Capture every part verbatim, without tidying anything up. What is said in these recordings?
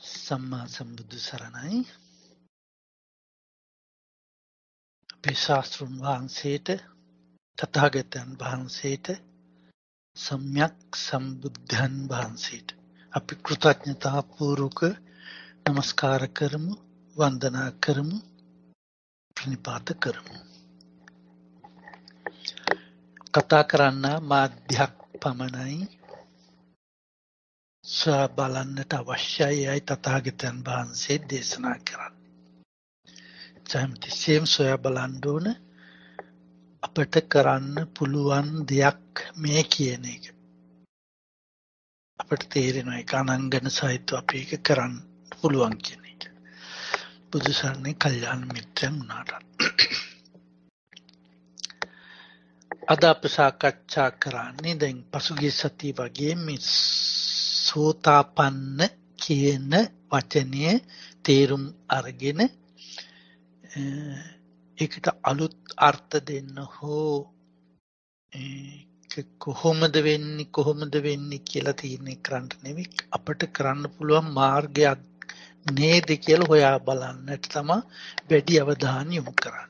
සම්මා සම්බුදු සරණයි. අපේ ශාස්ත්‍රුන් වහන්සේට තථාගතයන් වහන්සේට සම්්‍යක් සම්බුද්ධයන් වහන්සේට අපි කෘතඥතා පූර්වක නමස්කාර කරමු, වන්දනා කරමු, ප්‍රණිපාත කරමු. කතා කරන්න මාධ්‍යයක් පමණයි සොයා බලන්නට අවශ්‍යයි තථාගතයන් වහන්සේ දේශනා කරන්නේ. සෑමතිස්සෙම සොයා බලන්න ඕන අපට කරන්න පුළුවන් දෙයක් මේ කියන එක. අපට තේරෙනවා ඒක අනංගන සහිතව අපි ඒක කරන්න පුළුවන් කියන එක. බුදු සරණේ කල්යාණ මිත්‍රයන් වුණාට. අද අපි සාකච්ඡා කරන්නේ දැන් පසුගිය සතිය වගේ මේ සෝතාපන්න කියන වචනය තේරුම් අරගෙන ඒකට අලුත් අර්ථ දෙන්න හෝ කොහොමද වෙන්නේ කොහොමද වෙන්නේ කියලා තීරණය කරන්න නෙවෙයි අපිට කරන්න පුළුවන් මාර්ගයක් නේද කියලා හොයා බලන්නට තමයි වැඩි අවධානය යොමු කරන්නේ.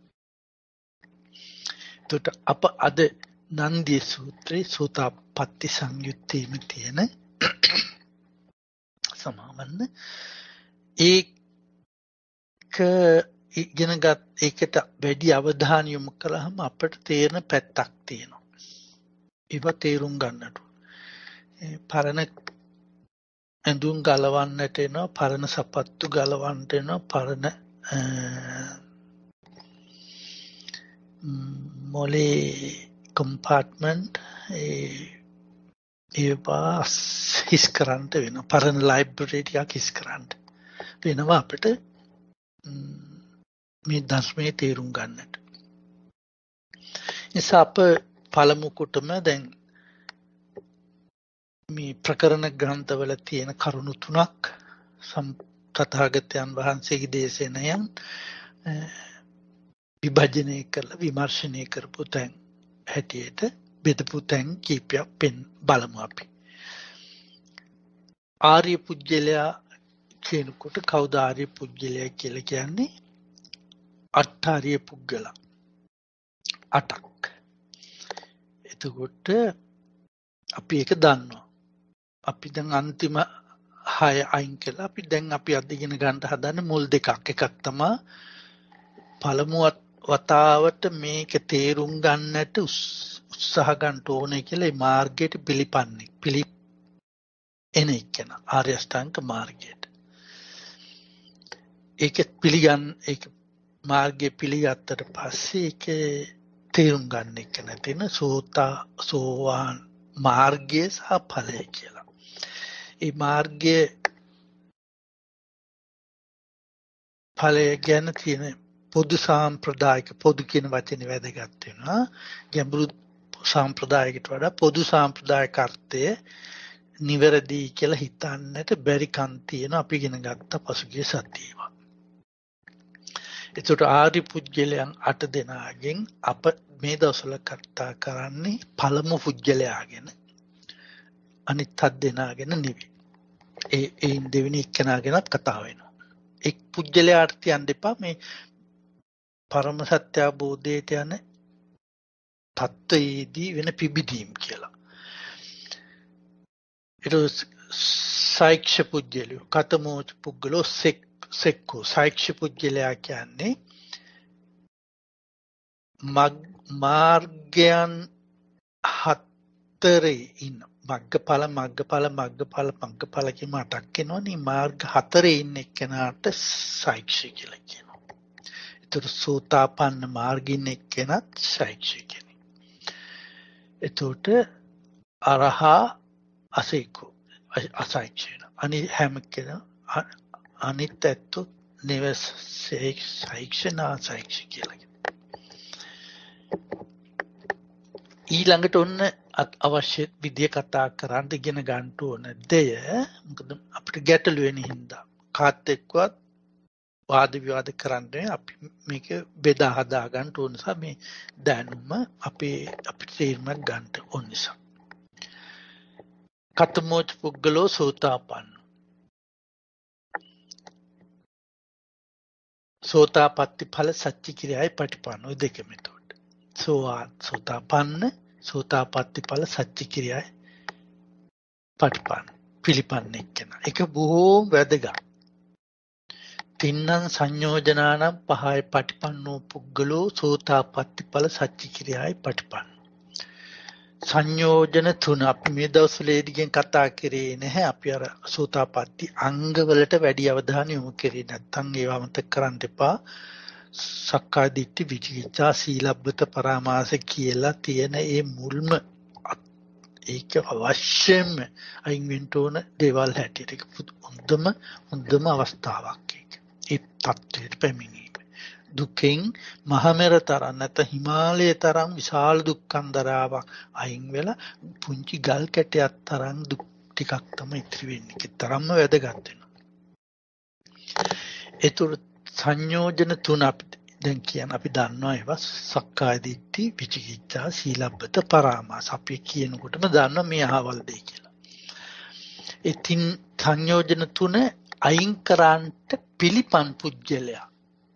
එතකොට අප අද නන්දිය සූත්‍රයේ සෝතාපට්ටි සංයුත්තේම තියෙන සමාවන්න ඒක ඉගෙනගත් ඒකට වැඩි අවධානය යොමු කළාම අපට තේරෙන පැත්තක් තියෙනවා. ඒව තේරුම් ගන්නට. පරණ ඇඳුම් ගලවන්නට එනවා, පරණ සපත්තු ගලවන්නට එනවා, පරණ මොලේ කම්පාර්ට්මන්ට් ඒවා හිස් කරන්න වෙනවා. පරණ ලයිබ්‍රරි ටිකක් හිස් කරන්න වෙනවා අපිට මේ ධර්මයේ තේරුම් ගන්නට. නිසා අප පළමු කොටම දැන් මේ ප්‍රකරණ ග්‍රන්ථවල තියෙන කරුණු තුනක් තථාගතයන් වහන්සේගේ දේශනයන් විභජනය කරලා විමර්ශනය කරපු තැන් හැටියට බෙදපු තැන් කීපයක් පෙන් බලමු අපි. ආර්ය පුජ්‍යලයා කියනකොට කවුද ආර්ය පුජ්‍යලයා කියලා කියන්නේ? අට්ඨාර්ය පුද්ගල අටක්. එතකොට අපි ඒක දන්නවා. අපි දැන් අන්තිම හය අයින් කළා. අපි දැන් අපි අද ඉගෙන ගන්න හදන මුල් දෙකක්. එකක් තමයි පළමු වතාවට මේක තේරුම් ගන්නට උත්සාහ ගන්න ඕනේ කියලා මේ මාර්ගයට පිළිපන්නේ. පිළි එන එකන ආර්ය අෂ්ටාංග මාර්ගයට. ඒක පිළිගන්න ඒක මාර්ගය පිළිගත්තට පස්සේ ඒක තේරුම් ගන්න එක නැතින සෝතා සෝවාන් මාර්ගය සහ ඵලය කියලා. ඒ මාර්ගය ඵලය ගැන තියෙන පොදු සාම්ප්‍රදායික පොදු කියන වචනේ වැදගත් වෙනවා. ගැඹුරු සාම්ප්‍රදායිකට වඩා පොදු සාම්ප්‍රදායික අර්ථය නිවැරදි කියලා හිතන්නට බැරි කන් තියෙන අපි ඉගෙන ගත්ත පසුගිය සතියේම. එතකොට ආර්ය පුජ්‍යලයන් අට දෙනාගෙන් අප මේ දවස්වල කතා කරන්නේ පළමු පුජ්‍යලයාගෙන අනිත් හත් දෙනාගෙන නෙවෙයි. ඒ ඒ දෙවෙනි එක්කෙනාගෙනත් කතා වෙනවා. එක් පුජ්‍යලයාට තියන්න එපා මේ පරම සත්‍ය අවබෝධයට යන තත්ත්වයේදී වෙන පිබිදීම් කියලා. ඊට සාක්ෂ්‍ය පුජ්‍යලයෝ කතමෝච පුද්ගලෝ සෙක් සෙක්කෝ සාක්ෂ්‍ය පුජ්‍යලයා කියන්නේ මාර්ගයන් හතරේ ඉන්න මග්ගඵල මග්ගඵල මග්ගඵල මග්ගඵල කියන අටක් එනවනේ. මාර්ග හතරේ ඉන්න එක්කෙනාට සාක්ෂ්‍ය කියලා කියනවා. ඒතර සෝතාපන්න මාර්ගින් එක්කෙනත් සාක්ෂ්‍ය කියන්නේ. එතකොට අරහා අසේකෝ අසාක්ෂ්‍ය අනි හැම කෙනා අනිත් ඇත්තු නිවස් සාක්ෂණ සාක්ෂි කියලා. ඊළඟට ඔන්න අවශ්‍ය විදිය කතා කරන්න ඉගෙන ගන්න ඕන දෙය මොකද අපිට ගැටලු වෙන හින්දා කාත් එක්කවත් වාද විවාද කරන්නේ අපි මේක බෙදා හදා ගන්න ඕන නිසා මේ දැනුම අපේ අපිට තීරණයක් ගන්න ඕන නිසා. කතමෝච පුද්ගලෝ සෝතාපන්න සෝතාපට්ටි ඵල සච්චි කිරියයි පටිපන්න ඔය දෙකම එතකොට. සෝවාන් සෝතාපන්න සෝතාපට්ටි ඵල සච්චි කිරියයි පටිපන්න පිළිපන්නේ කියන එක බොහෝ වැදගත්. තින්නම් සංයෝජනානම් පහයි පටිපන්නෝ පුද්ගලෝ සෝතාපට්ටි ඵල සච්චි කිරියයි පටිපන්න. සංයෝජන තුන අපි මේ දවස්වලදී කතා කරේ නැහැ. අපි අර සෝතාපට්ටි අංගවලට වැඩි අවධානය යොමු කරේ නැත්නම් ඒවා මතක කරන්න එපා. සක්කාය දිට්ඨි විචිකිච්ඡා සීලබ්බත පරාමාස කියලා තියෙන ඒ මුල්ම ඒක අවශ්‍යම අයින් වෙන්න ඕන දේවල් හැටියට ඒක හොඳම හොඳම අවස්ථාවක් ඒක. ඒ තත්ත්වයට පැමිණීම. දුකෙන් මහමෙර තරම් නැත හිමාලය තරම් විශාල දුක්ඛන්දරාවක් අයින් වෙලා පුංචි ගල් කැටයක් තරම් දුක් ටිකක් තමයි ඉතිරි වෙන්නේ. ඒක තරම්ම වැදගත් වෙනවා. ඒතර සංයෝජන තුන අපි දැන් කියන අපි දන්නවා ඒවා සක්කාය දිට්ඨි විචිකිච්ඡා සීලබ්බත පරාමාස අපි කියනකොටම දන්නවා මේ අහවල් දෙය කියලා. ඉතින් සංයෝජන තුන අයින් කරන්නට පිළිපන් පුජ්‍යලයා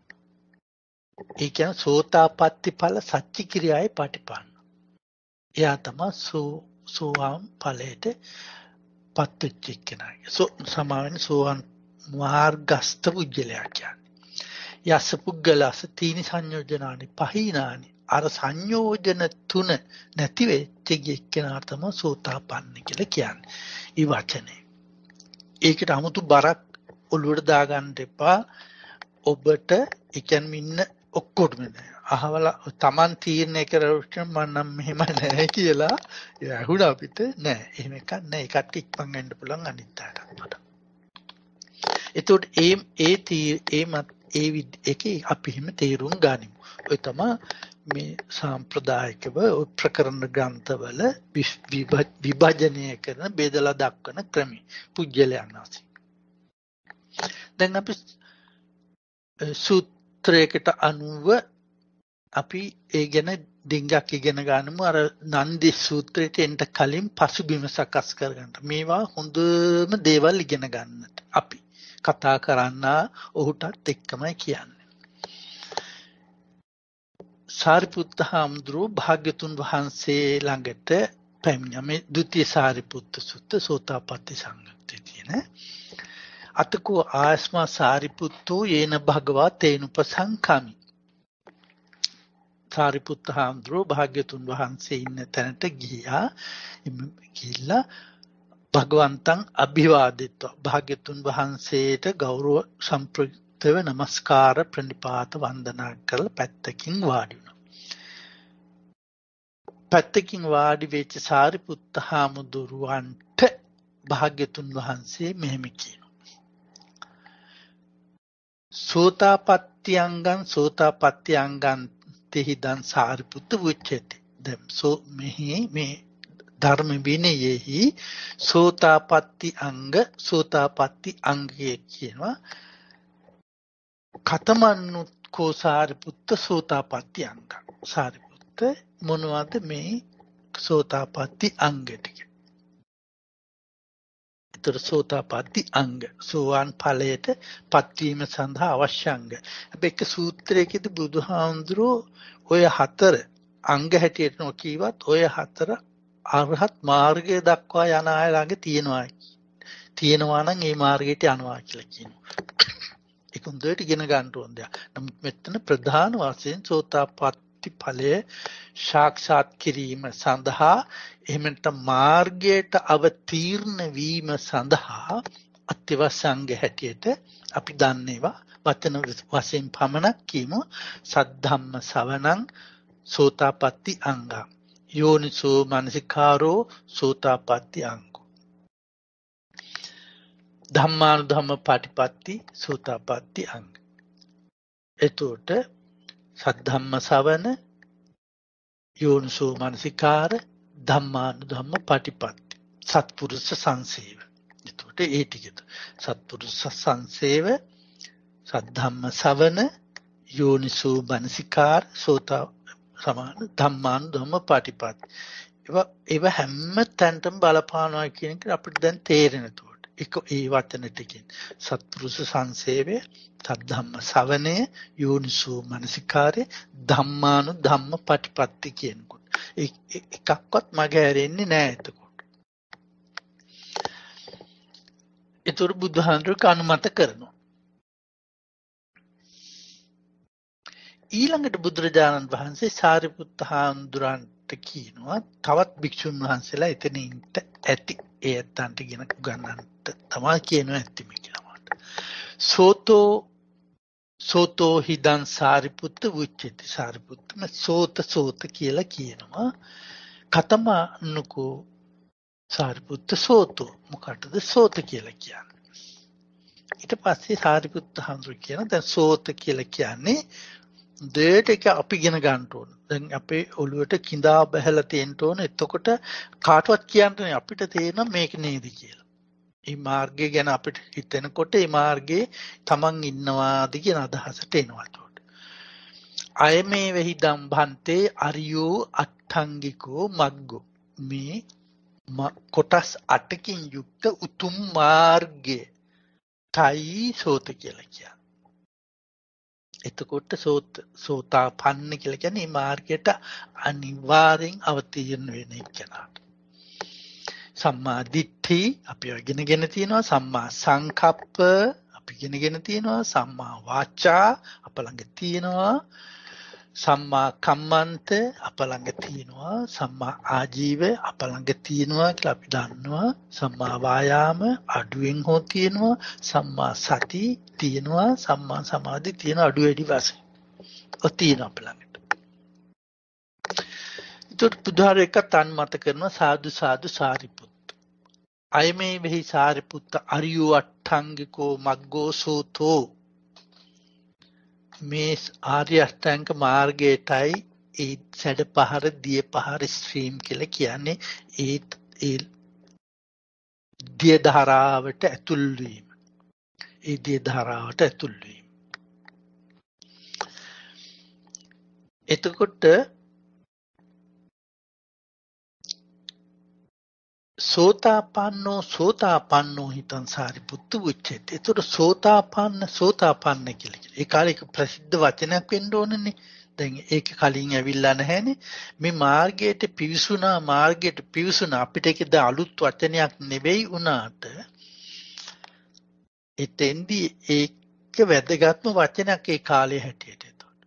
ඒ කියන්නේ සෝතාපට්ටි ඵල සච්චි කිරියයි පටිපන්න. එයා තමයි සෝ සෝවාන් ඵලයට පත් වෙච්ච කෙනා. සෝ සමාවෙන් සෝවාන් මාර්ගස්ත පුජ්‍යලයා කියන්නේ. යස පුද්ගලස තීනි සංයෝජනානි පහිනානි අර සංයෝජන තුන නැති වෙච්ච කෙනා තමයි සෝතාපන්න කියලා කියන්නේ. ඊ වචනේ. ඒකට 아무තු බරක් ඔළුවට දාගන්න එපා. ඔබට ඒ කියන්නේ ඉන්න ඔක්කොටම අහවල Taman තීරණය කරවන්න මම නම් මෙහෙම නැහැ කියලා ඇහුණ අපිට නෑ. එහෙම එකක් නෑ. ඒකට ඉක්මන් වෙන්න පුළුවන් අනිත් අයට. ඒතකොට ඒ ඒ ඒ ඒ ඒකේ අපි හිම තේරුම් ගනිමු. ඔය තමයි මේ සාම්ප්‍රදායිකව ප්‍රකරණ ග්‍රන්ථවල විභජනය කරන බෙදලා දක්වන ක්‍රමය පුජ්‍යලයන් ආසි. දැන් අපි සූත්‍රයකට අනුව අපි ඒ ගැන ඩිංගක් ඉගෙන ගන්නමු. අර නන්දි සූත්‍රයට එන්න කලින් පසුබිම සකස් කරගන්න. මේවා හොඳම දේවල් ඉගෙන ගන්නට අපි කතා කරන්න ඔහුටත් එක්කමයි කියන්නේ. සාරිපුත්ත හාමුදුරුවෝ භාග්‍යතුන් වහන්සේ ළඟට පැමිණ මේ ද්විතීය සාරිපුත්ත සුත්ත සෝතාපට්ටි සංයුත්තේ තියෙන අතකෝ ආස්මා සාරිපුත්තෝ යේන භගවා තේනුපසංකමි. සාරිපුත්ත හාමුදුරුවෝ භාග්‍යතුන් වහන්සේ ඉන්න තැනට ගියා. ගිහිල්ලා භගවන්තං අභිවාදිත්වා භාග්‍යතුන් වහන්සේට ගෞරව සම්ප්‍රයුක්තව නමස්කාර ප්‍රණිපාත වන්දනා කරලා පැත්තකින් වාඩි වුණා. පැත්තකින් වාඩි වෙච්ච සාරිපුත්ත හාමුදුරුවන්ට භාග්‍යතුන් වහන්සේ මෙහෙම කියනවා. සෝතාපට්ටි අංගං සෝතාපට්ටි අංගං තෙහිදන් සාරිපුත්ත උච්චති. දැන් සෝ මෙහි මේ ධර්ම විනයෙහි සෝතාපට්ටි අංග සෝතාපට්ටි අංගය කියනවා. කතමන්නුත්කෝ සාරිපුත්ත සෝතාපට්ටි අංග. සාරිපුත්ත මොනවද මේ සෝතාපට්ටි අංග ටික? ඒතර සෝතාපට්ටි අංග සෝවාන් ඵලයට පත්වීම සඳහා අවශ්‍ය අංග. හැබැයි එක සූත්‍රයකදී බුදුහාමුදුරෝ ඔය හතර අංග හැටියට නොකියවත් ඔය හතර අරහත් මාර්ගය දක්වා යන අය ළඟ තියෙනවා. තියෙනවා නම් ඒ මාර්ගයට යනවා කියලා කියනවා. ඒක හොඳට ඉගෙන ගන්න ඕන දෙයක්. නමුත් මෙතන ප්‍රධාන වශයෙන් සෝතාපට්ටි ඵලය සාක්ෂාත් කිරීම සඳහා එහෙම නැත්නම් මාර්ගයට අවතීර්ණ වීම සඳහා අත්‍යවශ්‍ය අංග හැටියට අපි දන්නේවා වචන වශයෙන් පමණක් කියමු. සද්ධම්ම සවණං සෝතාපට්ටි අංගං යෝනිසෝ මනසිකාරෝ සෝතාපට්ටි අංගෝ ධම්මානුධම්ම පටිපatti සෝතාපට්ටි අංග. එතකොට සද්ධම්ම සවන යෝනිසෝ මනසිකාර ධම්මානුධම්ම පටිපatti සත්පුරුෂ සංසේව. එතකොට ඒ ටිකද සත්පුරුෂ සංසේව සද්ධම්ම සවන යෝනිසෝ මනසිකාර සෝතා සමාන ධම්මානුධම්ම පටිපatti. ඒවා ඒවා හැම තැනටම බලපානවා කියන එක අපිට දැන් තේරෙන. එතකොට එක ඒ වචන ටිකෙන් සත්පුරුෂ සංසේවය, සද්ධම්ම ශ්‍රවණය, යෝනිසෝ මනසිකාරය, ධම්මානු ධම්ම පටිපත්ති කියනකොට එකක්වත් මගේ ඇරෙන්නේ නැහැ එතකොට. ඒතර බුදුහාමුදුරුවෝ අනුමත කරනවා. ඊළඟට බුදුරජාණන් වහන්සේ සාරිපුත්ත හාමුදුරන්ට කියනවා තවත් භික්ෂුන් වහන්සේලා එතන ඉන්න ඇති. ඒ ඇත්තන්ට ගෙන උගන්වන්නට තමයි කියනවා ඇත්තිම කියලා මට. සෝතෝ සෝතෝ හිදන් සාරිපුත්ත උච්චති. සාරිපුත්තම සෝත සෝත කියලා කියනවා. කතමනුකෝ සාරිපුත්ත සෝතෝ. මොකටද සෝත කියලා කියන්නේ? ඊට පස්සේ සාරිපුත්ත හාමුදුරුවෝ කියන දැන් සෝත කියලා කියන්නේ දෙයට එක අපි ඉගෙන ගන්න ඕන. දැන් අපේ ඔළුවට කිඳා බහැලා තියෙන්න ඕන. එතකොට කාටවත් කියන්න අපිට තේරෙනවා මේක නේද කියලා. මේ මාර්ගය ගැන අපිට හිතෙනකොට මේ මාර්ගයේ තමන් ඉන්නවාද කියන අදහසට එනවා. එතකොට අය මේ වෙහිදම් භන්තේ අරියෝ අට්ඨංගිකෝ මග්ගෝ. මේ කොටස් අටකින් යුක්ත උතුම් මාර්ගය තයි සෝත කියලා කියන්නේ. එතකොට සෝත සෝතාපන්න කියලා කියන්නේ මේ මාර්ගයට අනිවාර්යෙන් අවතීර්ණ වෙන එක්කෙනාට. සම්මා දිට්ඨි අපි ඉගෙනගෙන තියෙනවා. සම්මා සංකප්ප අපි ඉගෙනගෙන තියෙනවා. සම්මා වාචා අප ළඟ තියෙනවා. සම්මා කම්මන්ත අප ළඟ තියෙනවා. සම්මා ආජීව අප ළඟ තියෙනවා කියලා අපි දන්නවා. සම්මා වායාම අඩුවෙන් හෝ තියෙනවා. සම්මා සති තියෙනවා. සම්මා සමාධි තියෙනවා අඩු වැඩි වශයෙන්. ඔය තියෙනවා අප ළඟට. ඒකට බුදුහාර එක තන්මත කරනවා සාදු සාදු සාරිපුත්ත. අය මේ වෙහි සාරිපුත්ත අරියෝ අට්ඨංගිකෝ මග්ගෝ සෝතෝ. මේ ආර්ය අෂ්ටාංග මාර්ගයටයි ඒ සැඩ පහර දිය පහර ස්ට්‍රීම් කියලා කියන්නේ. ඒ ඒ දිය ධාරාවට ඇතුල් වීම. ඒ දිය ධාරාවට ඇතුල් වීම. එතකොට සෝතාපන්නෝ සෝතාපන්නෝ හිතන් සාරිපුත්ත උච්චති. එතකොට සෝතාපන්න සෝතාපන්න කියලා කියනවා. ඒ කාලේ එක ප්‍රසිද්ධ වචනයක් වෙන්න ඕනනේ. දැන් ඒක කලින් ඇවිල්ලා නැහැනේ. මේ මාර්ගයට පිවිසුණා මාර්ගයට පිවිසුණා අපිට ඒක ද අලුත් වචනයක් නෙවෙයි වුණාට එතෙන්දී ඒක වැදගත්ම වචනයක් ඒ කාලේ හැටියට. එතකොට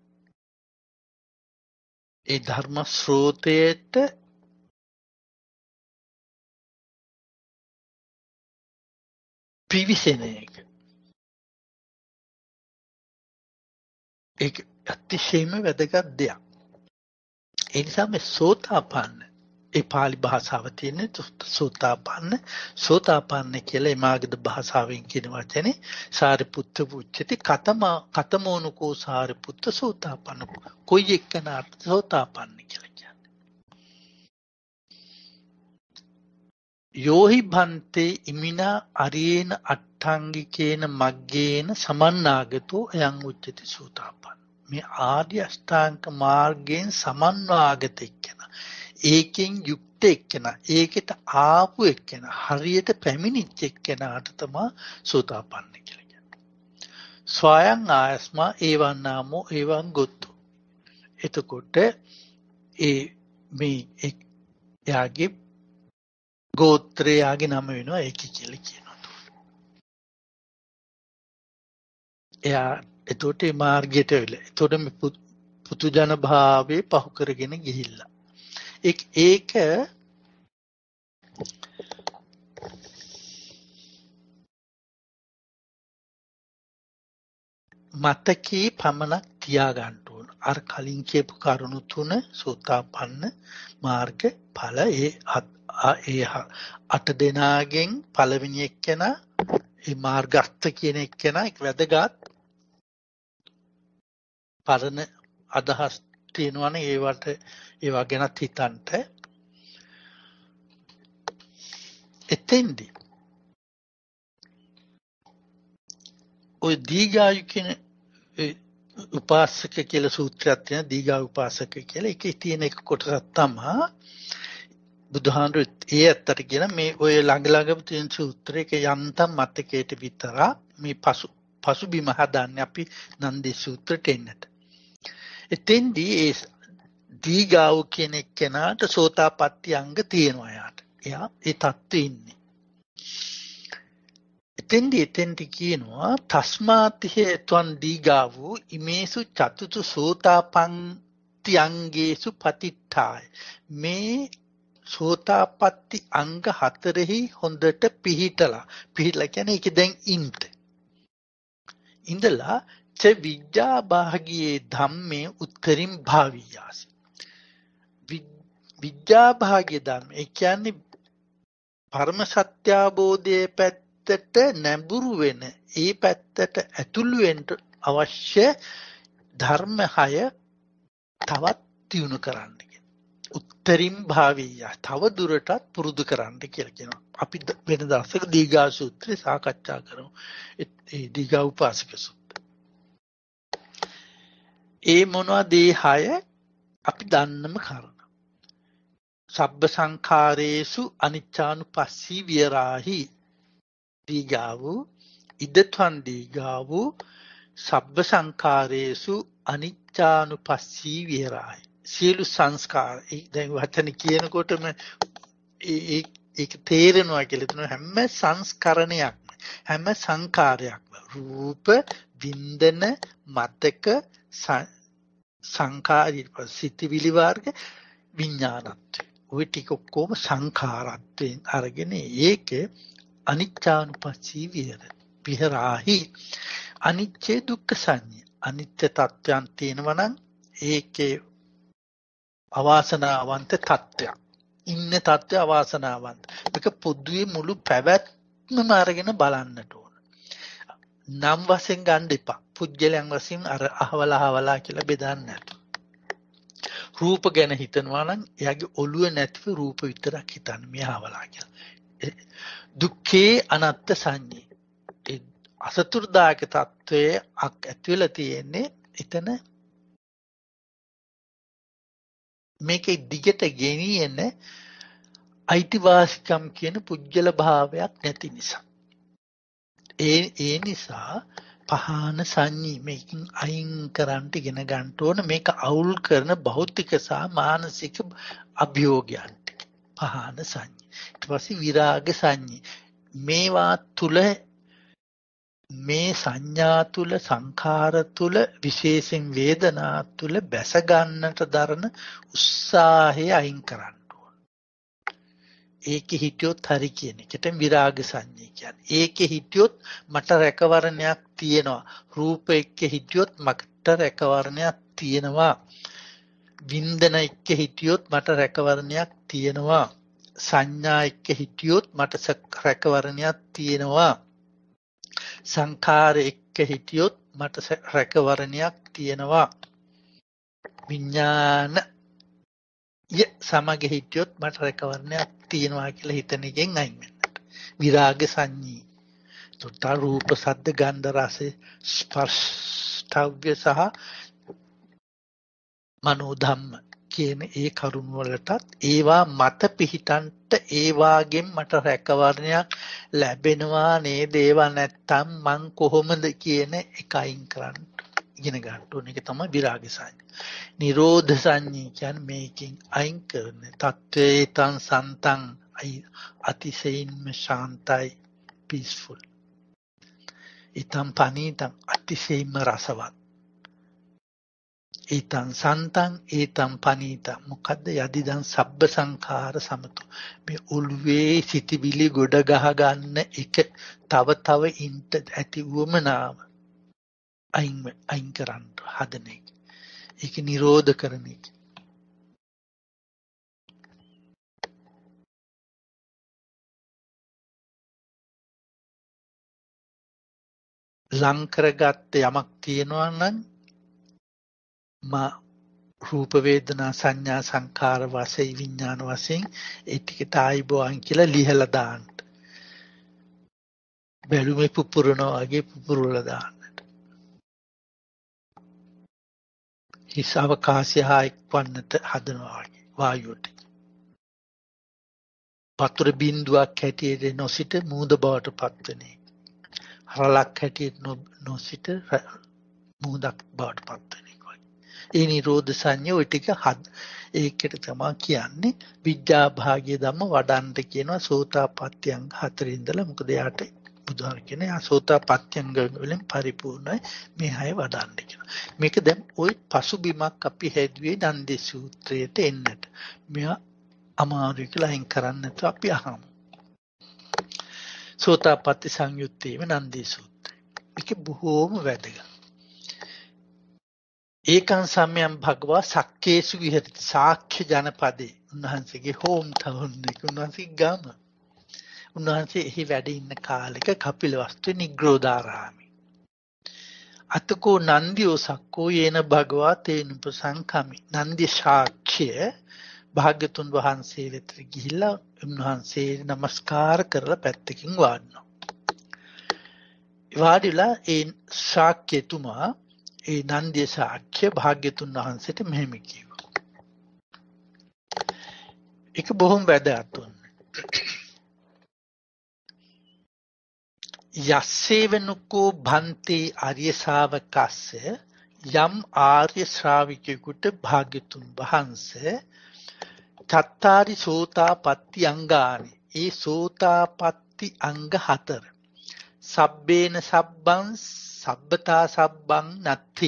ඒ ධර්ම ස්රෝතයට පිවිසෙන එක. ඒක අතිශයම වැදගත් දෙයක්. ඒ නිසා මේ සෝතාපන්න ඒ පාලි භාෂාව තියෙන සෝතාපන්න සෝතාපන්න කියලා එමාගද භාෂාවෙන් කියන වචනේ සාරිපුත්ත උච්චති කතම කතමෝනුකෝ සාරිපුත්ත සෝතාපන්න. කොයි එක්කනට සෝතාපන්න කියලා කියන්නේ. යෝහි භන්තේ ඉමිනා අරියේන අට්ඨංගිකේන මග්ගේන සමන්නාගතෝ අයං උච්චති සෝතාපන්න. මේ ආර්ය අෂ්ටාංග මාර්ගයෙන් සමන්වාගත එක්කෙනා. ඒකෙන් යුක්ත එක්කෙනා. ඒකට ආපු එක්කෙනා. හරියට පැමිණිච්ච එක්කෙනාට තමයි සෝතාපන්න කියලා කියන්නේ. ස්වයං ආයස්මා ඒවං නාමෝ ඒවං ගොත්තු. එතකොට ඒ මේ එයාගේ ගෝත්‍රයාගේ නම වෙනවා ඒක කියලා කියනවා. එයා එතකොට මේ මාර්ගයට වෙලා. එතකොට මේ පුතුජන භාවයේ පහු කරගෙන ගිහිල්ලා. ඒක ඒක මතකේ පමණක් තියාගන්න ඕන. අර කලින් කියපු කරුණු තුන සෝතාපන්න මාර්ග ඵල ඒ ඒ අට දෙනාගෙන් පළවෙනි එක්කෙනා ඒ මාර්ගස්ත කියන එක්කෙනා ඒක වැදගත් පරණ අදහස් තියෙනවනේ ඒවට ඒවා ගැනත් හිතන්ට. එතෙන්දී ඔය දීඝායු කියන උපාසක කියලා සූත්‍රයක් තියෙන දීඝා උපාසක කියලා ඒකේ තියෙන එක කොටසක් තමයි බුදුහාමුදුරු ඒ ඇත්තට කියන මේ ඔය ළඟ ළඟම තියෙන සූත්‍රයක යන්තම් මතකයට විතරක් මේ පසු පසුබිම හදන්නේ අපි නන්දේ සූත්‍රයට එන්නට. එතෙන්දී ඒ දීගාව කියන එක්කෙනාට සෝතාපට්ටි අංග තියෙනවා යාට. එයා ඒ තත්ත්වෙ ඉන්නේ. එතෙන්දී එතෙන්ටි කියනවා තස්මාති හේතුන් දීගාවෝ ඉමේසු චතුතු සෝතාපට්ටි අංගේසු පතිට්ඨාය. මේ සෝතාපට්ටි අංග හතරෙහි හොඳට පිහිටලා පිහිටලා කියන්නේ ඒක දැන් ඉන්න. ඉඳලා ච විද්‍යා භාගියේ ධම්මේ උත්තරින් භාවියාසි. විද්‍යා භාග්‍ය ධර්ම ඒ කියන්නේ පරම සත්‍ය අවබෝධයේ පැත්තට නැඹුරු වෙන ඒ පැත්තට ඇතුළු වෙන්න අවශ්‍ය ධර්ම හය තවත් දියුණු කරන්න කියන. උත්තරින් භාවිය තව දුරටත් පුරුදු කරන්න කියලා කියනවා. අපි වෙන දවසක දීඝා සූත්‍රය සාකච්ඡා කරමු. ඒ දීඝා උපාසක සූත්‍රය. ඒ මොනවද ඒ හය අපි දන්නම කරුණ. සබ්බ සංඛාරේසු අනිච්චානුපස්සී විරාහි දීගාවු ඉදත්වන් දීගාවු සබ්බ සංඛාරේසු අනිච්චානුපස්සී විරාහි. සියලු සංස්කාර දැන් වචන කියනකොටම ඒක තේරෙනවා කියලා තුන හැම සංස්කරණයක්ම හැම සංකාරයක්ම රූප වින්දන මතක සංඛාරී සිතිවිලි වර්ග විඥානත්වය ඔය ටික ඔක්කොම සංඛාරත්වයෙන් අරගෙන ඒක අනිච්චානුපස්සී විරාහි. අනිච්චේ දුක්ඛ සංඥා අනිත්‍ය තත්ත්වයන් තියෙනවා නම් ඒකේ අවාසනාවන්ත තත්ත්වයක්. ඉන්න තත්ත්වය අවාසනාවන්ත. මේක පොදුවේ මුළු පැවැත්මම අරගෙන බලන්නට ඕන. නම් වශයෙන් ගන්න එපා. පුජ්‍යලයන් වශයෙන් අර අහවලා අහවලා කියලා බෙදන්න නැතු. රූප ගැන හිතනවා නම් එයාගේ ඔළුව නැතිව රූප විතරක් හිතන්න මේ අහවලා කියලා. දුක්ඛේ අනත්ත් සංඤේ. ඒ අසතුරුදායක තත්ත්වයේ අක් ඇති වෙලා තියෙන්නේ එතන මේකේ දිගට ගෙනියන අයිතිවාසිකම් කියන පුජ්‍යල භාවයක් නැති නිසා. ඒ ඒ නිසා පහන සංඤී මේකෙන් අයින් කරන්න ඉගෙන ගන්න ඕන. මේක අවුල් කරන භෞතික සහ මානසික අභියෝගයන් පහන සංඤී. ඊට පස්සේ විරාග සංඤී. මේවා තුල මේ සංඥා තුල සංඛාර තුල විශේෂයෙන් වේදනා තුල බැස ගන්නට දරන උත්සාහය අයින් කරන්න ඕන. ඒකෙ හිටියොත් හරි කියන එකට විරාග සංඤී කියන්නේ. ඒකෙ හිටියොත් මට රැකවරණයක් තියෙනවා. රූප එක්ක හිටියොත් මට රැකවරණයක් තියෙනවා. වින්දන එක්ක හිටියොත් මට රැකවරණයක් තියෙනවා. සංඥා එක්ක හිටියොත් මට රැකවරණයක් තියෙනවා. සංඛාර එක්ක හිටියොත් මට රැකවරණයක් තියෙනවා. විඥාන ය සමග හිටියොත් මට රැකවරණයක් තියෙනවා කියලා හිතන එකෙන් අයින් වෙන්නට. විරාග සංඤී. තුත රූප සද්ද ගන්ධ රස ස්පර්ශ සහ මනෝ ධම්ම කියන ඒ කරුණ වලටත් ඒවා මත පිහිටන්ට ඒවාගෙන් මට රැකවරණයක් ලැබෙනවා නේද? ඒවා නැත්තම් මං කොහොමද කියන එක අයින් කරන්න ඉගෙන ගන්න ඕන. එක තමයි විරාග සංඥා. නිරෝධ සංඥා කියන්නේ මේකෙන් අයින් කරන තත්වේතං සන්තං අතිශයින්ම ශාන්තයි peaceful. ඊතම් පනීතං අතිශයින්ම රසවත්. ඊතං සන්තං ඊතං පනීතං මොකද්ද? යදිදං සබ්බ සංඛාර සමතු. මේ උල්වේ සිටිවිලි ගොඩ ගහ ගන්න එක තව තව ඉන්ට ඇති උවමනාව අයින් අයින් කරන්න හදන එක. ඒක නිරෝධ කරන එක. ලං කරගත්ත යමක් තියෙනවා නම් මා රූප වේදනා සංඥා සංඛාර වශයෙන් විඥාන වශයෙන් ඒ ටිකට ආයිබෝන් කියලා ලිහලා දාන්න. බැලුමේ පුපුරනවා වගේ පුපුරලා දාන්නට. හිස් අවකාශය හා එක්වන්නට හදනවා වගේ වායුවට. වතුර බින්දුවක් හැටියට නොසිට මූද බවට පත්වෙන එක. රළක් හැටියට නොසිට මූදක් බවට පත්වෙන එක. ඒ නිරෝධ සංඥා ඔය ටික හද ඒකට තමයි කියන්නේ විද්‍යාභාග්‍ය ධම්ම වඩන්ට කියනවා සෝතාපට්ටි අංග හතරේ ඉඳලා. මොකද යාට බුදුහාම කියන්නේ ආ සෝතාපට්ටි අංග වලින් පරිපූර්ණයි මේ හය වඩන්න කියනවා. මේක දැන් ওই පසුබිමක් අපි හැදුවේ නන්දි සූත්‍රයට එන්නට. මෙයා අමාරු කියලා අයින් කරන්න නැතුව අපි අහමු. සෝතාපට්ටි සංයුත්තේම නන්දි සූත්‍රය. මේක බොහෝම වැදගත්. ඒකං සම්යම් භගවා සක්කේසු විහෙරති. සාක්‍ය ජනපදේ උන්වහන්සේගේ හෝම් ටවුන් එක උන්වහන්සේගේ ගම. උන්වහන්සේ එහි වැඩ ඉන්න කාලෙක කපිලවස්තු නිග්‍රෝධාරාමි. අතකෝ නන්දියෝ සක්කෝ යේන භගවා තේනුපසංකමි. නන්දි සාක්‍ය භාග්‍යතුන් වහන්සේ වෙත ගිහිල්ලා උන්වහන්සේ නමස්කාර කරලා පැත්තකින් වාඩිනවා. වාඩිලා ඒ ශාක්‍යතුමා ඒ නන්දිය ශාක්‍ය භාග්‍යතුන් වහන්සේට මෙහෙම කිව්වා. ඒක බොහොම වැදගත් වුණා. යස්සේවනුකෝ භන්තේ ආර්ය ශාවකස්ස යම් ආර්ය ශ්‍රාවිකයෙකුට භාග්‍යතුන් වහන්සේ චත්තාරි සෝතාපට්ටි අංගානි. ඒ සෝතාපට්ටි අංග හතර. සබ්බේන සබ්බං සබ්බතා සබ්බං නත්ති.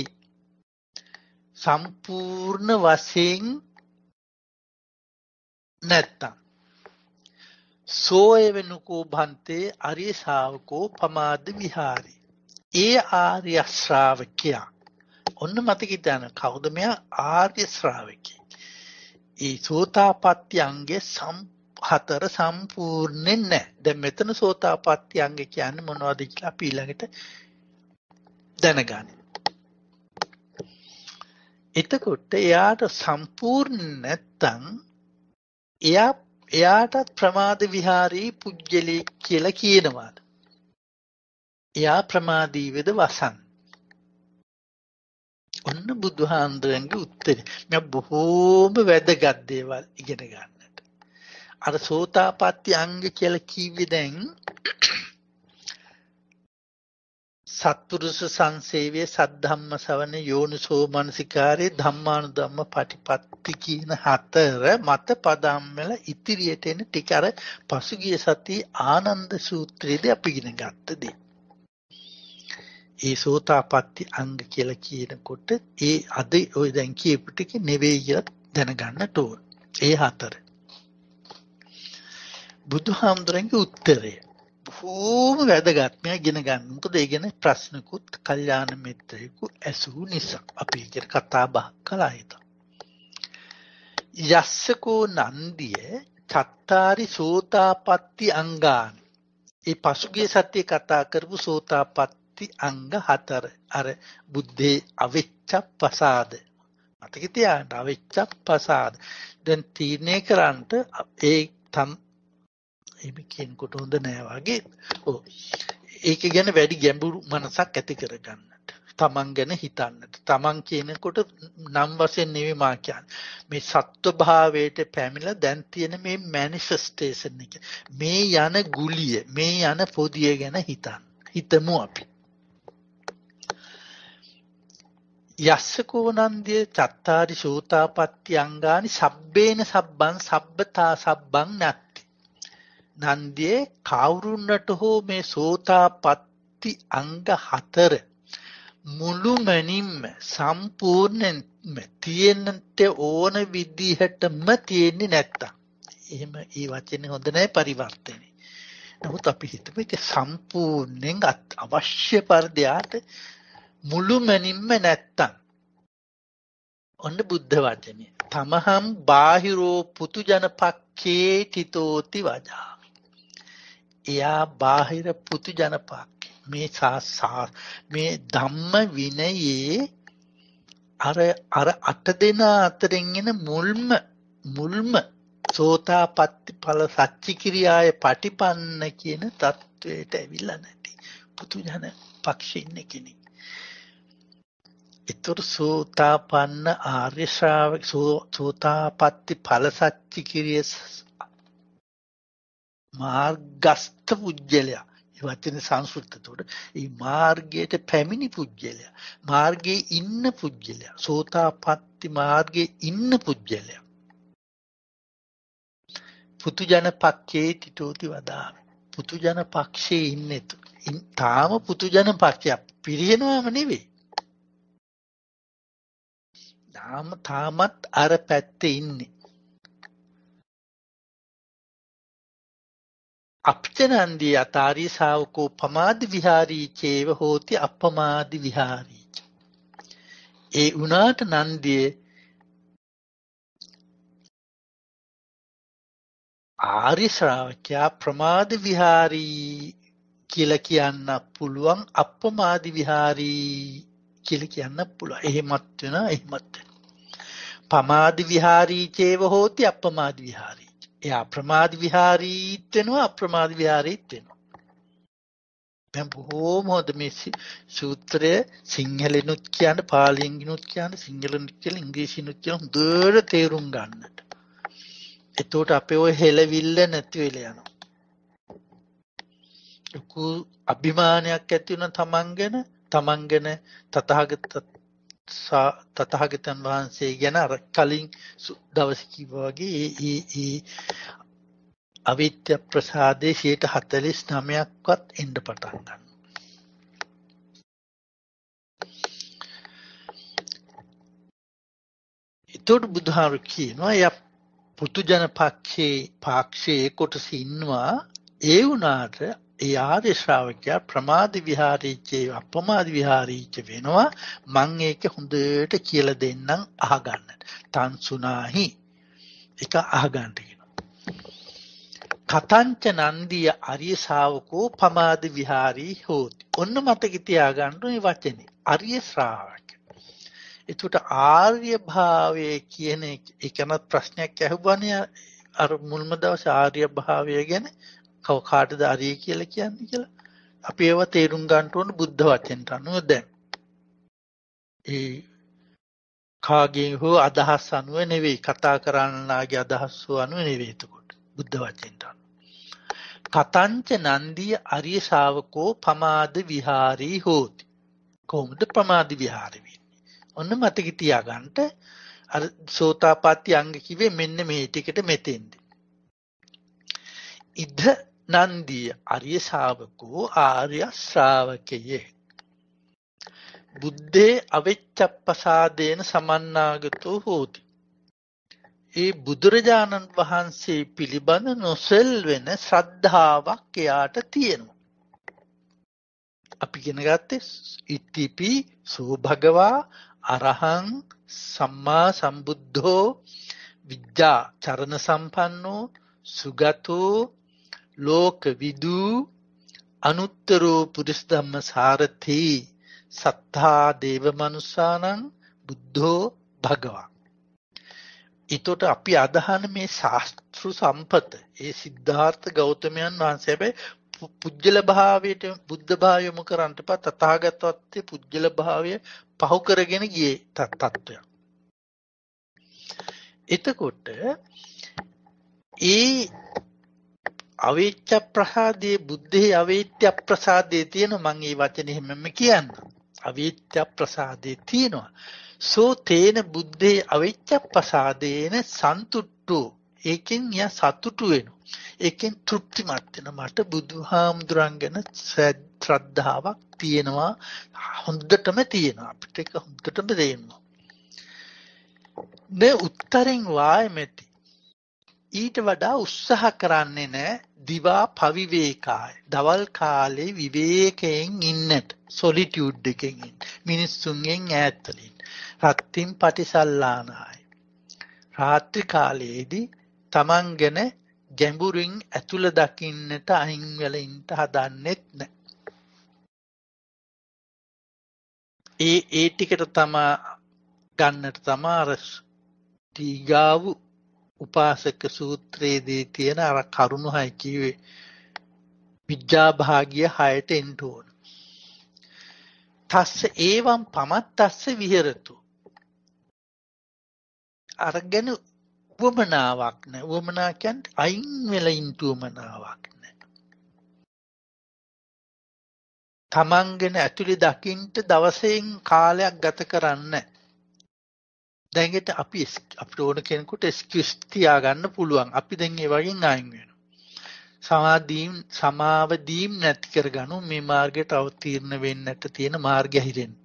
සම්පූර්ණ වශයෙන් නැත්තම්. සෝය වෙනුකෝ භන්තේ ආර්ය ශාවකෝ පමාද විහාරි. ඒ ආර්ය ශ්‍රාවකයා. ඔන්න මතක තියාගන්න කවුද මෙයා ආර්ය ශ්‍රාවකයා. ඒ සෝතාපට්ටි අංගේ සම් හතර සම්පූර්ණයෙන් නැහැ. දැන් මෙතන සෝතාපට්ටි අංග කියන්නේ මොනවද කියලා අපි ඊළඟට දැනගන්න. එතකොට එයාට සම්පූර්ණ නැත්තම් එයා එයාට ප්‍රමාද විහාරී පුජ්‍යලී කියලා කියනවාද? එයා ප්‍රමාදී වේද වසන්. ඔන්න බුදුහාඳුරන්ගේ උත්තරේ. මම බොහෝම වැදගත් දේවල් ඉගෙන ගන්නට. අර සෝතාපට්ටි අංග කියලා කිව්වේ දැන් සත්පුරුෂ සංසේවයේ සද්ධම්ම ශ්‍රවණ යෝනිසෝ මනසිකාරේ ධම්මානුධම්ම පටිපත්ති කියන හතර මත පදම් වල ඉදිරියට එන ටික අර පසුගිය සතියේ ආනන්ද සූත්‍රයේදී අපි ඉගෙන ගත්ත දේ. ඒ සෝතාපට්ටි අංග කියලා කියනකොට ඒ අද ඔය දැන් කියපු ටික නෙවෙයි කියලා දැනගන්නට ඕන. ඒ හතර. බුදුහාමුදුරන්ගේ උත්තරය බොහෝම වැදගත්. මෙයා ඉගෙන ගන්න. මොකද ඒ ගැන ප්‍රශ්නකුත් කල්යාණ මිත්‍රයෙකු ඇසූ නිසා අපි ඒක කතා බහ කළා හිතා. යස්සකෝ නන්දිය චත්තාරි සෝතාපට්ටි අංගානි. ඒ පසුගිය සතියේ කතා කරපු සෝතාපට්ටි අංග හතර. අර බුද්ධේ අවිච්ඡ පසාද. මතක තියාගන්න අවිච්ඡ පසාද. දැන් තීරණය කරන්නට ඒ තම් එහෙම කියනකොට හොඳ නෑ වගේ. ඔව්. ඒක ගැන වැඩි ගැඹුරු මනසක් ඇති කරගන්නට. තමන් ගැන හිතන්නට. තමන් කියනකොට නම් වශයෙන් නෙවෙයි මා කියන්නේ. මේ සත්ව භාවයට පැමිණලා දැන් තියෙන මේ මැනිෆෙස්ටේෂන් එක. මේ යන ගුලිය, මේ යන පොදිය ගැන හිතන්න. හිතමු අපි. යස්සකෝ නන්දිය චත්තාරි සෝතාපට්ටි අංගානි සබ්බේන සබ්බං සබ්බතා සබ්බං නත්. නන්දියේ කවුරුන්නට හෝ මේ සෝතාපට්ටි අංග හතර මුළුමනින්ම සම්පූර්ණයෙන්ම තියෙන්නට ඕන විදිහටම තියෙන්නේ නැත්තම් එහෙම ඒ වචනේ හොඳ නැහැ පරිවර්තනේ. නමුත් අපි හිතමු ඒක සම්පූර්ණයෙන් අවශ්‍ය පරිදියට මුළුමනින්ම නැත්තම් ඔන්න බුද්ධ වචනේ තමහම් බාහිරෝ පුතු ජනපක්ඛේ තිතෝති වජා. එයා බාහිර පුතු ජනපක්ඛ මේ සා මේ ධම්ම විනයේ අර අර අට දෙනා අතරින් එන මුල්ම මුල්ම සෝතාපට්ටි ඵල සච්චි ක්‍රියාය පටිපන්න කියන தത്വයට ඇවිල්ලා නැති පුතු ජන පක්ෂේ ඉන්න කෙනෙක්. ඒතර සෝතාපන්න ආර්ය ශ්‍රාවක සෝතාපට්ටි ඵල සච්චි ක්‍රිය මාර්ගස්ත පුජ්‍යලයා. ඒ වචනේ සංස්කෘත උඩ ඒ මාර්ගයට පැමිණි පුජ්‍යලයා. මාර්ගයේ ඉන්න පුජ්‍යලයා. සෝතාපට්ටි මාර්ගයේ ඉන්න පුජ්‍යලයා. පුතුජන පක්ෂේ තිතෝති වදාමි. පුතුජන පක්ෂේ ඉන්නේ තාම පුතුජන පක්ෂයක් පිරිනවම නෙවෙයි. තාම තාමත් අර පැත්තේ ඉන්නේ. අප්චනන්දී අතාරී ශාවකෝ පමාදි විහාරී චේව හෝති අපමාදි විහාරී. ඒ උනාට නන්දියේ ආර්ය ශ්‍රාවකයා ප්‍රමාද විහාරී කියලා කියන්න පුළුවන් අපමාදි විහාරී කියලා කියන්න පුළුවන්. එහෙමත් වෙනවා එහෙමත් වෙනවා. පමාදි විහාරී චේව හෝති අපමාදි විහාරී. එයා ප්‍රමාද විහාරීත් වෙනවා අප්‍රමාද විහාරීත් වෙනවා. දැන් බොහෝම හොඳ මේ සූත්‍රය සිංහලෙනුත් කියන්න පාලියෙන්නුත් කියන්න සිංහලෙනුත් කියලා ඉංග්‍රීසියෙනුත් කියලා හොඳට තේරුම් ගන්නට. එතකොට අපේ ඔය හෙලවිල්ල නැති වෙලා යනවා. ලොකු අභිමානයක් ඇති වෙන තමන් ගැන තමන් ගැන තථාගත තථාගතයන් වහන්සේ ගැන අර කලින් දවසේ කිව්වා වගේ ඒ ඒ අවිත්‍ය ප්‍රසාදේ සියයට හතළිස් නවයක්වත් එන්න පටන් ගන්නවා. එතකොට බුදුහාරු කියනවා ය පුතුජන පක්ෂේ පාක්ෂයේ කොටස ඉන්නවා. ඒ වුණාට ඒ ආර්ය ශ්‍රාවකයා ප්‍රමාද විහාරීචේ අපමාද විහාරීච වෙනවා. මං ඒක හොඳට කියලා දෙන්නම් අහගන්න. තන්සුනාහි එක අහගන්න කියනවා. කතංච නන්දිය ආර්ය ශ්‍රාවකෝ පමාද විහාරී හෝති. ඔන්න මතක තියාගන්න මේ වචනේ ආර්ය ශ්‍රාවක. එතකොට ආර්ය භාවය කියන එකනත් ප්‍රශ්නයක් ඇහුවානේ අර මුල්ම දවසේ ආර්ය භාවය ගැන කව කාටද ආර්ය කියලා කියන්නේ කියලා. අපි ඒව තේරුම් ගන්න ඕන බුද්ධ වචනට අනුව. දැන් ඒ කාගෙන් හෝ අදහස් අනුව නෙවෙයි කතා කරන්නාගේ අදහස් අනුව නෙවෙයි. එතකොට බුද්ධ වචනට අනුව. කතංච නන්දිය ආර්ය ශාවකෝ පමාද විහාරී හෝති. කොහොමද ප්‍රමාද විහාරී වෙන්නේ? ඔන්න මතක තියාගන්න. අර සෝතාපට්ටි අංග කිව්වේ මෙන්න මේ ටිකට මෙතෙන්ද. ඉද නන්දිය ආර්ය ශාවකෝ ආර්ය ශ්‍රාවකයේ බුද්ධේ අවිච්ඡප්පසාදේන සමන්නාගතෝ හෝති. ඒ බුදුරජාණන් වහන්සේ පිළිබඳ නොසෙල්වෙන ශ්‍රද්ධාවක් එයාට තියෙනවා. අපි ඉගෙන ගත්තේ ඉතිපි සෝ භගවා අරහං සම්මා සම්බුද්ධෝ විද්‍යා චරණ සම්පන්නෝ සුගතෝ ලෝකවිදු අනුත්තරෝ පුරිස ධම්ම සාරථි සත්තා දේව මනුස්සානං බුද්ධෝ භගවා. ඊට අපි අදහන මේ ශාස්ත්‍ර සම්පත ඒ සිද්ධාර්ථ ගෞතමයන් වහන්සේ හැබැයි පුජ්‍යල භාවයට බුද්ධ භාවය යොමු කරන්නට පා තථාගතත්වයේ පුජ්‍යල භාවය පහු කරගෙන ගියේ තත්ත්වය. එතකොට ඒ අවේච්ඡ ප්‍රසාදයේ බුද්ධේ අවේත්‍ය ප්‍රසාදයේ තියෙන මම මේ වචනේ හැමෙම කියන්න. අවේත්‍ය ප්‍රසාදයේ තියෙනවා. සෝ තේන බුද්ධේ අවේච්ඡ ප්‍රසාදේන සන්තුට්ඨු. ඒකෙන් යා සතුටු වෙනවා. ඒකෙන් තෘප්තිමත් වෙන මට බුදුහාමුදුරන් ගැන ශ්‍රද්ධාවක් තියෙනවා. හොඳටම තියෙනවා. අපිට ඒක හොඳටම තේරෙනවා. මේ උත්තරෙන් වායමෙති. ඊට වඩා උත්සාහ කරන්නේ නැහැ දිවා පවිවේකාය. දවල් කාලේ විවේකයෙන් ඉන්නට. සොලිටියුඩ් එකෙන් ඉන්න. මිනිස්සුන්ගෙන් ඈත් වෙලින්. රත්තින් පටිසල්ලානාය. රාත්‍රී කාලයේදී තමන් ගැන ගැඹුරින් ඇතුළ දකින්නට අහිං වෙලා ඉන්න හදන්නෙත් නැහැ. ඒ ඒ ටිකට තමා ගන්නට තමා අර ටීගාව උපාසක සූත්‍රයේදී තියෙන අර කරුණු හය කිව්වේ විද්‍යා භාගිය හයට එන්න ඕන. තස්ස ඒවම් පමත්තස්ස විහෙරතු. අරගෙන වමනාවක් නැහැ. වමනා කියන්නේ අයින් වෙලා ඉන්ටු වමනාවක් නැහැ. තමන්ගෙන ඇතුලේ දකින්ට දවසෙන් කාලයක් ගත කරන්නේ. දැන් ඒත් අපි අපිට ඕන කෙනෙකුට එක්ස්කියුස් තියාගන්න පුළුවන්. අපි දැන් ඒ වගේ අයින් වෙනවා. සමාදීම් සමාව දීම් නැති කරගනු මේ මාර්ගයට අවතීර්ණ වෙන්නට තියෙන මාර්ගය හිරෙන්න.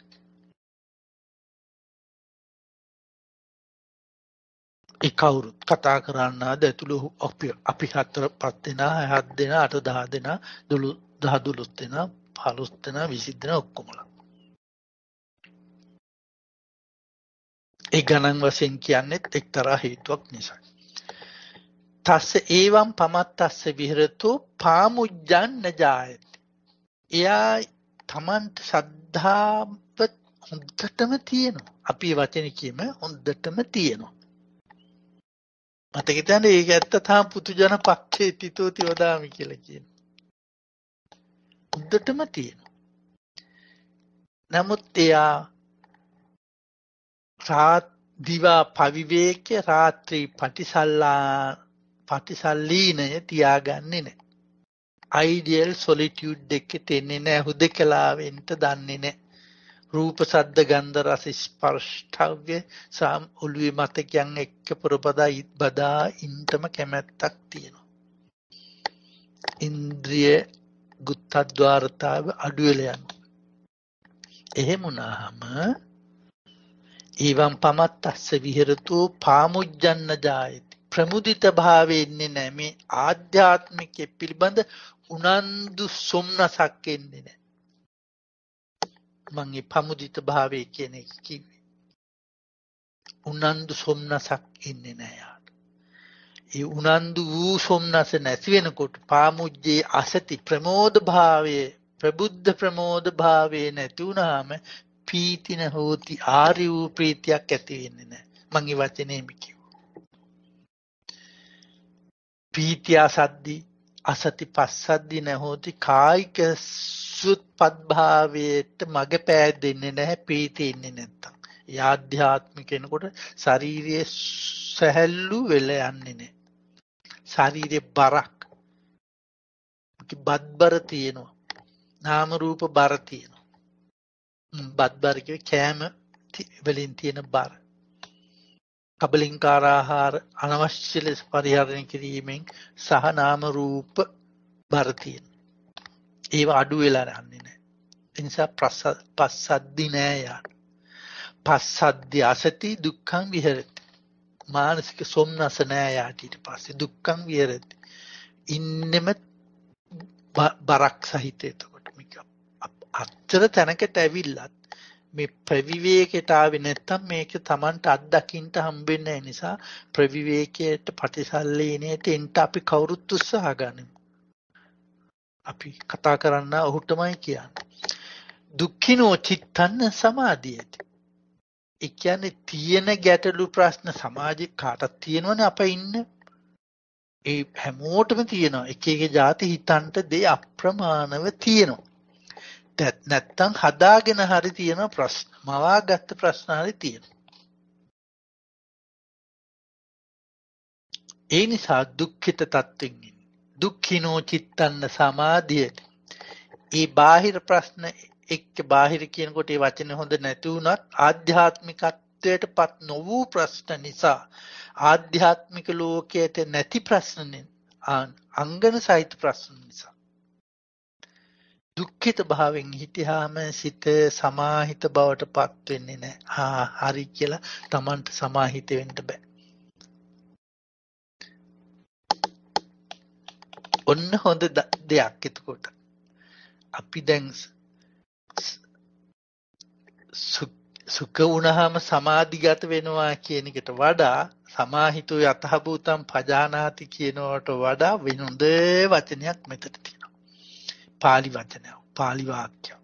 ඒ කවුරුත් කතා කරන්නාද ඇතුළු අපි අපි හතර පහ දෙනා හත් දෙනා අට දහ දෙනා දහ දොළොස් දෙනා පහළොස් දෙනා විසි දෙනා ඔක්කොමලා. ඒ ගණන් වශයෙන් කියන්නේත් එක්තරා හේතුවක් නිසා. තස්ස ඒවම් පමත්තස්ස විහෙරතෝ පාමුජ්ජන්න ජායති. එයා තමන්ට ශ්‍රද්ධාව හොඳටම තියෙනවා. අපි වචන කියම හොඳටම තියෙනවා. මතක තියාගන්න ඒක ඇත්ත තාම පුදුජන පක්ෂේ තිතෝති වදාමි කියලා කියන. හොඳටම තියෙනවා. නමුත් එයා රාත් දිවා පවිවේක රාත්‍රී පටිසල්ලා පටිසල්ලීනය තියාගන්නේ නැහැ. අයිඩියල් සොලිටියුඩ් එකකට එන්නේ නැහැ. හුදකලාවෙන්ට දන්නේ නැහැ. රූප සද්ද ගන්ධ රස ස්පර්ශය සාම් ඔළුවේ මතකයන් එක්ක පුරපදා බදා ඉන්නම කැමැත්තක් තියෙනවා. ඉන්ද්‍රිය ගුත්තද්වාරතාව අඩු වෙලා යනවා. එහෙම වුණාම ඊවම් පමත්තස්ස විහෙරතෝ පාමුජ්ජන්න ජායති. ප්‍රමුදිත භාවයේ ඉන්නේ නැහැ. මේ ආධ්‍යාත්මිකයේ පිළිබඳ උනන්දු සොම්නසක් එන්නේ නැහැ. මං ඒ ප්‍රමුදිත භාවයේ කියන එක කිව්වේ. උනන්දු සොම්නසක් ඉන්නේ නැහැ යාට. ඒ උනන්දු වූ සොම්නස නැති වෙනකොට පාමුජ්ජේ අසති ප්‍රමෝද භාවයේ ප්‍රබුද්ධ ප්‍රමෝද භාවයේ නැති වුණාම පීතින හෝති ආරි වූ ප්‍රීතියක් ඇති වෙන්නේ නැහැ. මං ඒ වචනේම කිව්වා. පීතිය සද්දි අසති පස්සද්දි නැහොති කායික සුත්පත් භාවයට මග පෑදෙන්නේ නැහැ පීතිය ඉන්නේ නැත්තම්. ඒ ආධ්‍යාත්මික කෙනෙකුට ශාරීරියේ සැහැල්ලු වෙලා යන්නේ නැහැ. ශාරීරියේ බරක් බද්බර තියෙනවා. නාම රූප බර තියෙනවා. බද්බර කිය කෑම වලින් තියෙන බර. කබලින්කාර ආහාර අනවශ්‍ය ලෙස පරිහරණය කිරීමෙන් සහ නාම රූප බර තියෙන. ඒවා අඩු වෙලා යන්නේ නැහැ. ඒ නිසා පස්සද්දි නෑ යාට. පස්සද්දි අසති දුක්ඛං විහෙරති. මානසික සොම්නස නෑ යාට ඊට පස්සේ දුක්ඛං විහෙරති. ඉන්නෙම බරක් සහිත එතකොට මේක අච්චර තැනකට ඇවිල්ලත් මේ ප්‍රවිවේකයට ආවේ නැත්තම් මේක Tamanට අත්දකින්න හම්බෙන්නේ නැහැ. නිසා ප්‍රවිවේකයට ප්‍රතිසල්ලීනේට එන්න අපි කවුරුත් උත්සාහ ගනිමු. අපි කතා කරන්න ඔහුටමයි කියන්නේ. දුක්ඛිනෝ චිත්තන්න සමාධියති. ඒ කියන්නේ තියෙන ගැටලු ප්‍රශ්න සමාජේ කාටත් තියෙනවනේ අප ඉන්න. ඒ හැමෝටම තියෙනවා. එක එක જાති හිතන්ට දේ අප්‍රමාණව තියෙනවා. නැත්තම් හදාගෙන හරි තියෙන ප්‍රශ්න මවාගත්ත ප්‍රශ්න හරි තියෙනවා. ඒ නිසා දුක්ඛිත තත්ත්වෙන් ඉන්නේ. දුක්ඛිනෝ චිත්තන්න සමාධියට. ඒ බාහිර ප්‍රශ්න එක්ක බාහිර කියනකොට ඒ වචනේ හොඳ නැති වුණත් ආධ්‍යාත්මිකත්වයට පත් නොවූ ප්‍රශ්න නිසා ආධ්‍යාත්මික ලෝකයට නැති ප්‍රශ්න අංගන සහිත ප්‍රශ්න නිසා දුක්ඛිත භාවයෙන් හිටියාම සිත සමාහිත බවට පත් වෙන්නේ නැහැ. ආ හරි කියලා Tamanට සමාහිත වෙන්න බෑ. ඔන්න හොඳ දෙයක් එතකොට. අපි දැන් සුඛ වුණාම සමාධිගත වෙනවා කියන එකට වඩා සමාහිතෝ යතහභූතම් පජානාති කියනවට වඩා වෙනුඳ වචනයක් මෙතන තියෙනවා. පාලි වචනයක්, පාලි වාක්‍යයක්.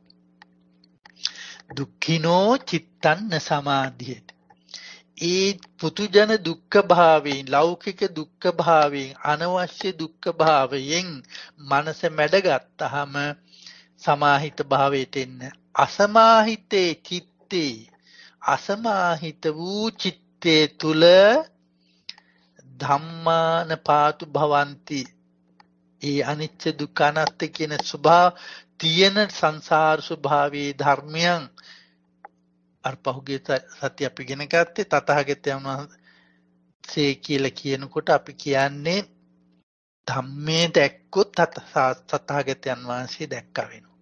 දුක්ඛිනෝ චිත්තන්න සමාධියට. ඒ පුතුජන දුක්ඛ භාවයෙන්, ලෞකික දුක්ඛ භාවයෙන්, අනවශ්‍ය දුක්ඛ භාවයෙන් මනස මැඩගත්තාම සමාහිත භාවයට එන්න. අසමාහිතේ චිත්තේ, අසමාහිත වූ චිත්තේ තුල ධම්මාන පාතු භවಂತಿ ඒ අනිච්ච දුක්ඛ අනාත්ම කියන ස්වභාව තියෙන සංසාර ස්වභාවයේ ධර්මයන් අර පහුගිය සතිය අපි ඉගෙන ගත්තේ තථාගතයන් වහන්සේ කියලා කියනකොට අපි කියන්නේ ධම්මේ දැක්කොත් තථාගතයන් වහන්සේ දැක්කා වෙනවා.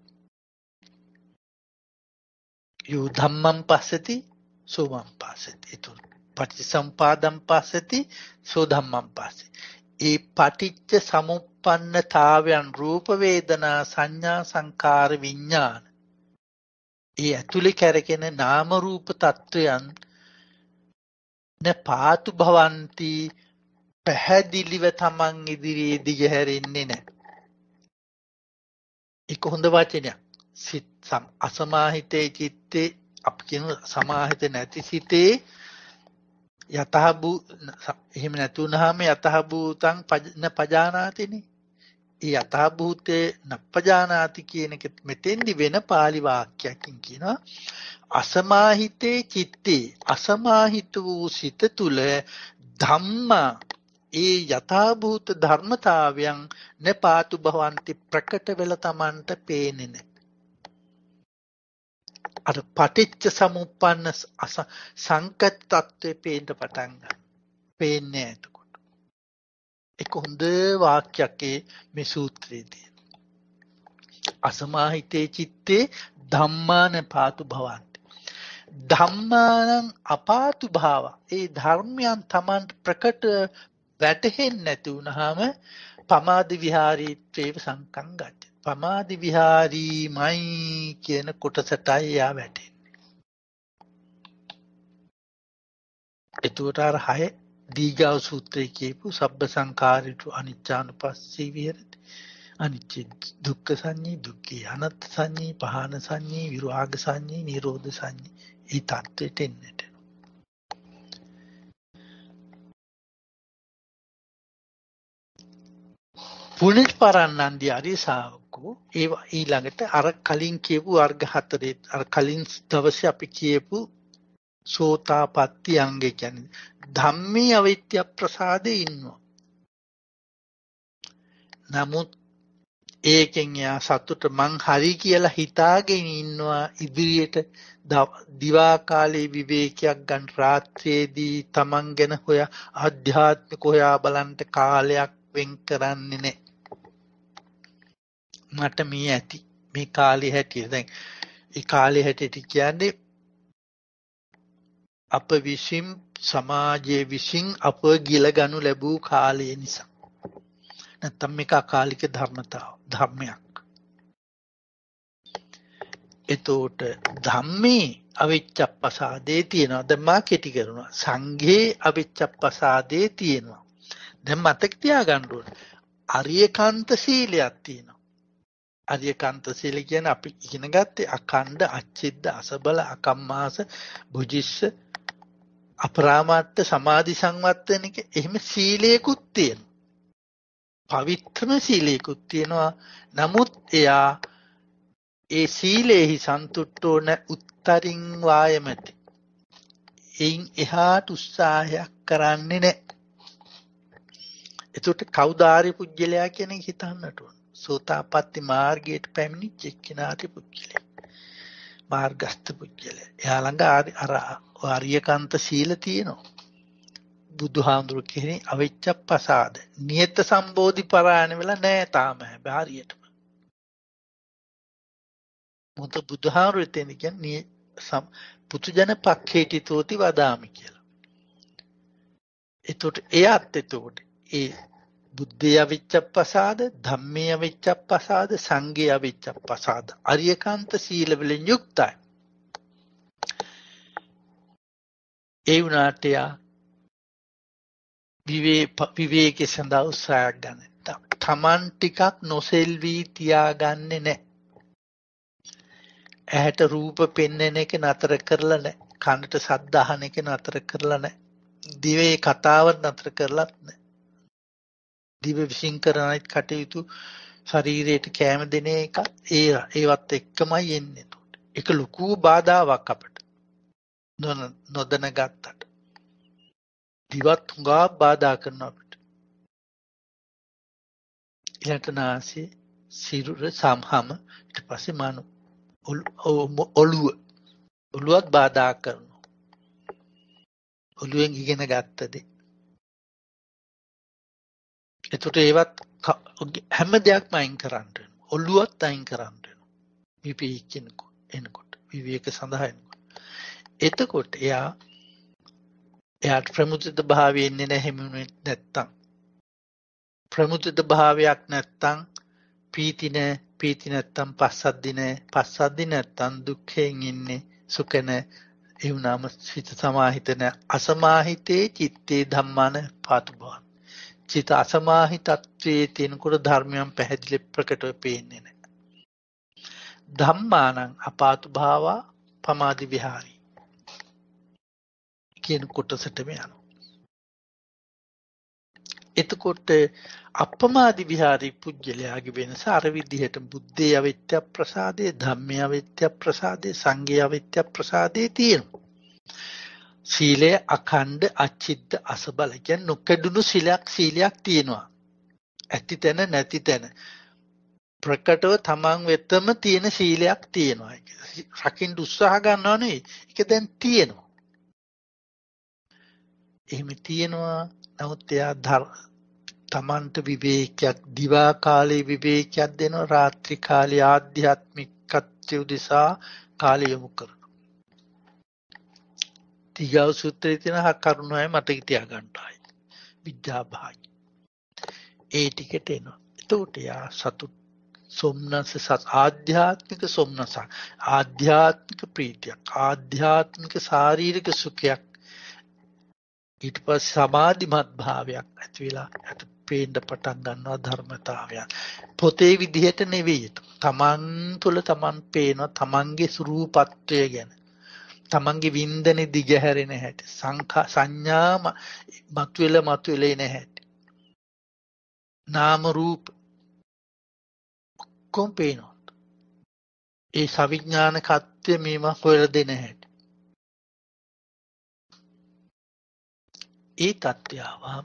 යෝ ධම්මං පස්සති සෝමං පස්සති. ඒතර පටිච්චසමුපාදං පස්සති සෝ ධම්මං පස්සති. ඒ පටිච්ච සමුප්පන්නතාවයන් රූප වේදනා සංඥා සංකාර විඥාන ඒ ඇතුලේ කැරකෙන නාම රූප තත්වයන් න පාතු භවಂತಿ පැහැදිලිව තමන් ඉදිරියේ දිගහැරෙන්නේ නැහැ. ඒක හොඳ වචනයක්. සිත අසමාහිතේ චිත්තේ අපි කියන සමාහිත නැති සිතේ යතහබු එහෙම නැති වුනහම යතහබූතං න පජානාතිනේ. ඒ යතහබූතේ නප්පජානාති කියන එක මෙතෙන්දි වෙන පාලි වාක්‍යයකින් කියනවා අසමාහිතේ චිත්තේ අසමාහිත වූ සිත තුල ධම්මා ඒ යථාභූත ධර්මතාවයන් නපාතු භවಂತಿ ප්‍රකට වෙල තමන්ට පේන්නේ නැහැ. අර පටිච්ච සමුප්පන්න සංකත තත්ත්වේ පේන්න පටන් ගන්න. පේන්නේ එතකොට. ඒක හොඳ වාක්‍යයක් මේ සූත්‍රයේදී. අසමාහිතේ චිත්තේ ධම්මාන පාතු භවಂತಿ. ධම්මානං අපාතු භාව. ඒ ධර්මයන් තමන්ට ප්‍රකට වැටහෙන්නේ නැති වුනහම පමාද විහාරීත්වේව සංකං ගච්ඡති. පමාද විහාරීමයි කියන කොටසටයි යා වැටෙන්නේ. එතකොට අර හය දීගාව සූත්‍රයේ කියපු සබ්බ සංඛාරිතු අනිච්චානුපස්සී විහෙරති. අනිච්ච දුක්ඛ සංඤී දුක්ඛේ අනත්ත් සංඤී පහන සංඤී විරාග සංඤී නිරෝධ සංඤී ඒ தත්වෙට එන්නට. පුණජ පරන්නන්දී ආර්ය ශාවකෝ ඒ ඊළඟට අර කලින් කියපු වර්ග හතරේ අර කලින් දවසේ අපි කියපු සෝතාපට්ටි අංගය කියන්නේ ධම්මේ අවිත්‍ය ප්‍රසාදේ ඉන්නවා. නමුත් ඒකෙන් යා සතුට මං හරි කියලා හිතාගෙන ඉන්නවා ඉදිරියට දිවා කාලේ විවේකයක් ගන්න රාත්‍රියේදී තමන් ගැන හොයා ආධ්‍යාත්මික හොයා බලන්න කාලයක් වෙන් කරන්නේ නැහැ. මට මේ ඇති මේ කාලේ හැටියට දැන් ඒ කාලේ හැටියට කියන්නේ අප විසින් සමාජයේ විසින් අප ගිල ගනු ලැබූ කාලය නිසා. නැත්නම් මේක අකාලික ධර්මතාව ධර්මයක්. එතකොට ධම්මේ අවිච්ඡප්පසාදේ තියෙනවා. දැන් මා කෙටි කරනවා. සංඝේ අවිච්ඡප්පසාදේ තියෙනවා. දැන් මතක තියාගන්න ඕනේ. අරියකාන්ත සීලයක් තියෙනවා. අරියකාන්ත සීල කියන්නේ අපි ඉගෙන ගත්තේ අඛණ්ඩ අච්චිද්ද අසබල අකම්මාස බුජිස්ස අපරාමාර්ථ සමාධි සංවත්තනික එහෙම සීලයකුත් තියෙනවා. පවිත්‍රම සීලයකුත් තියෙනවා. නමුත් එයා ඒ සීලේහි සන්තුට්ඨෝ න උත්තරින් වායමති. එයින් එහාට උත්සාහයක් කරන්නේ නැහැ. එතකොට කවුදාරි පුජ්‍යලයා කියන එක හිතන්නට ඕන. සෝතාපට්ටි මාර්ගයට පැමිණිච්ච එක්කිනාට පුජ්‍යලයා. මාර්ගස්ත පුජ්‍යලයා. එයා ළඟ අර ආර්යකාන්ත සීල තියෙනවා. බුදුහාමුදුරු කියන්නේ අවිච්ඡප්පසාද. නියත සම්බෝධි පරායන වෙලා නැහැ තාම හැබැයි හරියටම. මොකද බුදුහාමුදුරු එතන කියන්නේ පුතුජන පක්ඛේටිතෝති වදාමි කියලා. එතකොට එයාත් එතකොට ඒ බුද්ධය අවිච්ඡප්පසාද, ධම්මේ අවිච්ඡප්පසාද, සංඝේ අවිච්ඡප්පසාද ආර්යකාන්ත සීල වලින් යුක්තයි. ඒ වුණාට යා විවේකේ සඳහා උත්සාහ ගන්න. තමන් ටිකක් නොසෙල්වී තියාගන්නේ නැහැ. ඇහැට රූප පෙන්වන එක නතර කරලා නැහැ. කනට ශබ්ද අහන එක නතර කරලා නැහැ. දිවේ කතාව නතර කරලත් නැහැ. දිව විශ්ින් කරන කටයුතු ශරීරයට කැම දෙන එක ඒ ඒවත් එක්කමයි එන්නේ. ඒක ලොකු බාධාවක් අපට. නොදැන ගත්තට. දිවත් හුඟා බාධා කරනවා අපිට. ඊළඟට නාසය, සිරුර, සම්හම, ඊට පස්සේ මන ඔළුව ඔළුවත් බාධා කරනවා. ඔළුවෙන් ඉගෙන ගත්තද. එතකොට ඒවත් හැම දෙයක්ම අයින් කරන්න වෙනවා. ඔළුවත් අයින් කරන්න වෙනවා. විවේක එනකොට විවේක සඳහා එනකොට. එතකොට එයා එයාට ප්‍රමුදිත භාවය එන්නේ නැහැ නැත්තම්. ප්‍රමුදිත භාවයක් නැත්තම් පීති නැ පීති නැත්තම් පස්සද්ධි නැ පස්සද්ධි නැත්තම් දුක්ඛයෙන් ඉන්නේ සුඛ නැ ඒ වුණාම සිත සමාහිත නැ අසමාහිතේ චිත්තේ ධම්මාන පාතුභාන. චිත අසමාහිතත්වයේ තියෙනකොට ධර්මයන් පැහැදිලි ප්‍රකටව පේන්නේ නැහැ. ධම්මානං අපාතු භාවා පමාදි විහාරී කියන කොටසටම යනවා. එතකොට අපමාදි විහාරී පුජ්‍යලයාගේ වෙනස අර විදිහට බුද්ධේ අවිත්‍ය ප්‍රසාදේ, ධම්මේ අවිත්‍ය ප්‍රසාදේ, සංඝේ අවිත්‍ය ප්‍රසාදේ තියෙනවා. සීලය අඛණ්ඩ අචිද්ද අසබල කියන නොකඩුණු සීලයක් සීලයක් තියෙනවා. ඇති තැන නැති තැන ප්‍රකටව තමන් වෙතම තියෙන සීලයක් තියෙනවා. රකින්න උත්සාහ ගන්නවා නෙවෙයි. ඒක දැන් තියෙනවා. එහෙම තියෙනවා. නමුත් එයා තමන්ට විවේකයක් දිවා කාලේ විවේකයක් දෙනවා. රාත්‍රී කාලේ ආධ්‍යාත්මිකත්වය උදෙසා කාලය යොමු කරනවා. තිගව සූත්‍රයේ තියෙන හක් කරුණායි මතක තියාගන්නයි. විද්‍යා භාගය. ඒ ටිකට එනවා. එතකොට යා සතුට සොම්නස සත් ආධ්‍යාත්මික සොම්නස ආධ්‍යාත්මික ප්‍රීතියක් ආධ්‍යාත්මික ශාරීරික සුඛයක් ඊට පස්සේ සමාධිමත් භාවයක් ඇති වෙලා යට පේන්න පටන් ගන්නවා ධර්මතාවයන්. පොතේ විදිහට නෙවෙයි. තමන් තුළ තමන් පේන තමන්ගේ ස්වરૂපත්වය ගැන. තමන්ගේ වින්දනේ දිගහැරෙන හැටි. සංඛා සංඥා මතුවෙල මතුවෙල එන හැටි. නාම රූප ඔක්කොම පේනවා. ඒ සවිඥානිකත්වය මේව හොයලා දෙන හැටි. ඒ තත්ත්වය ආවම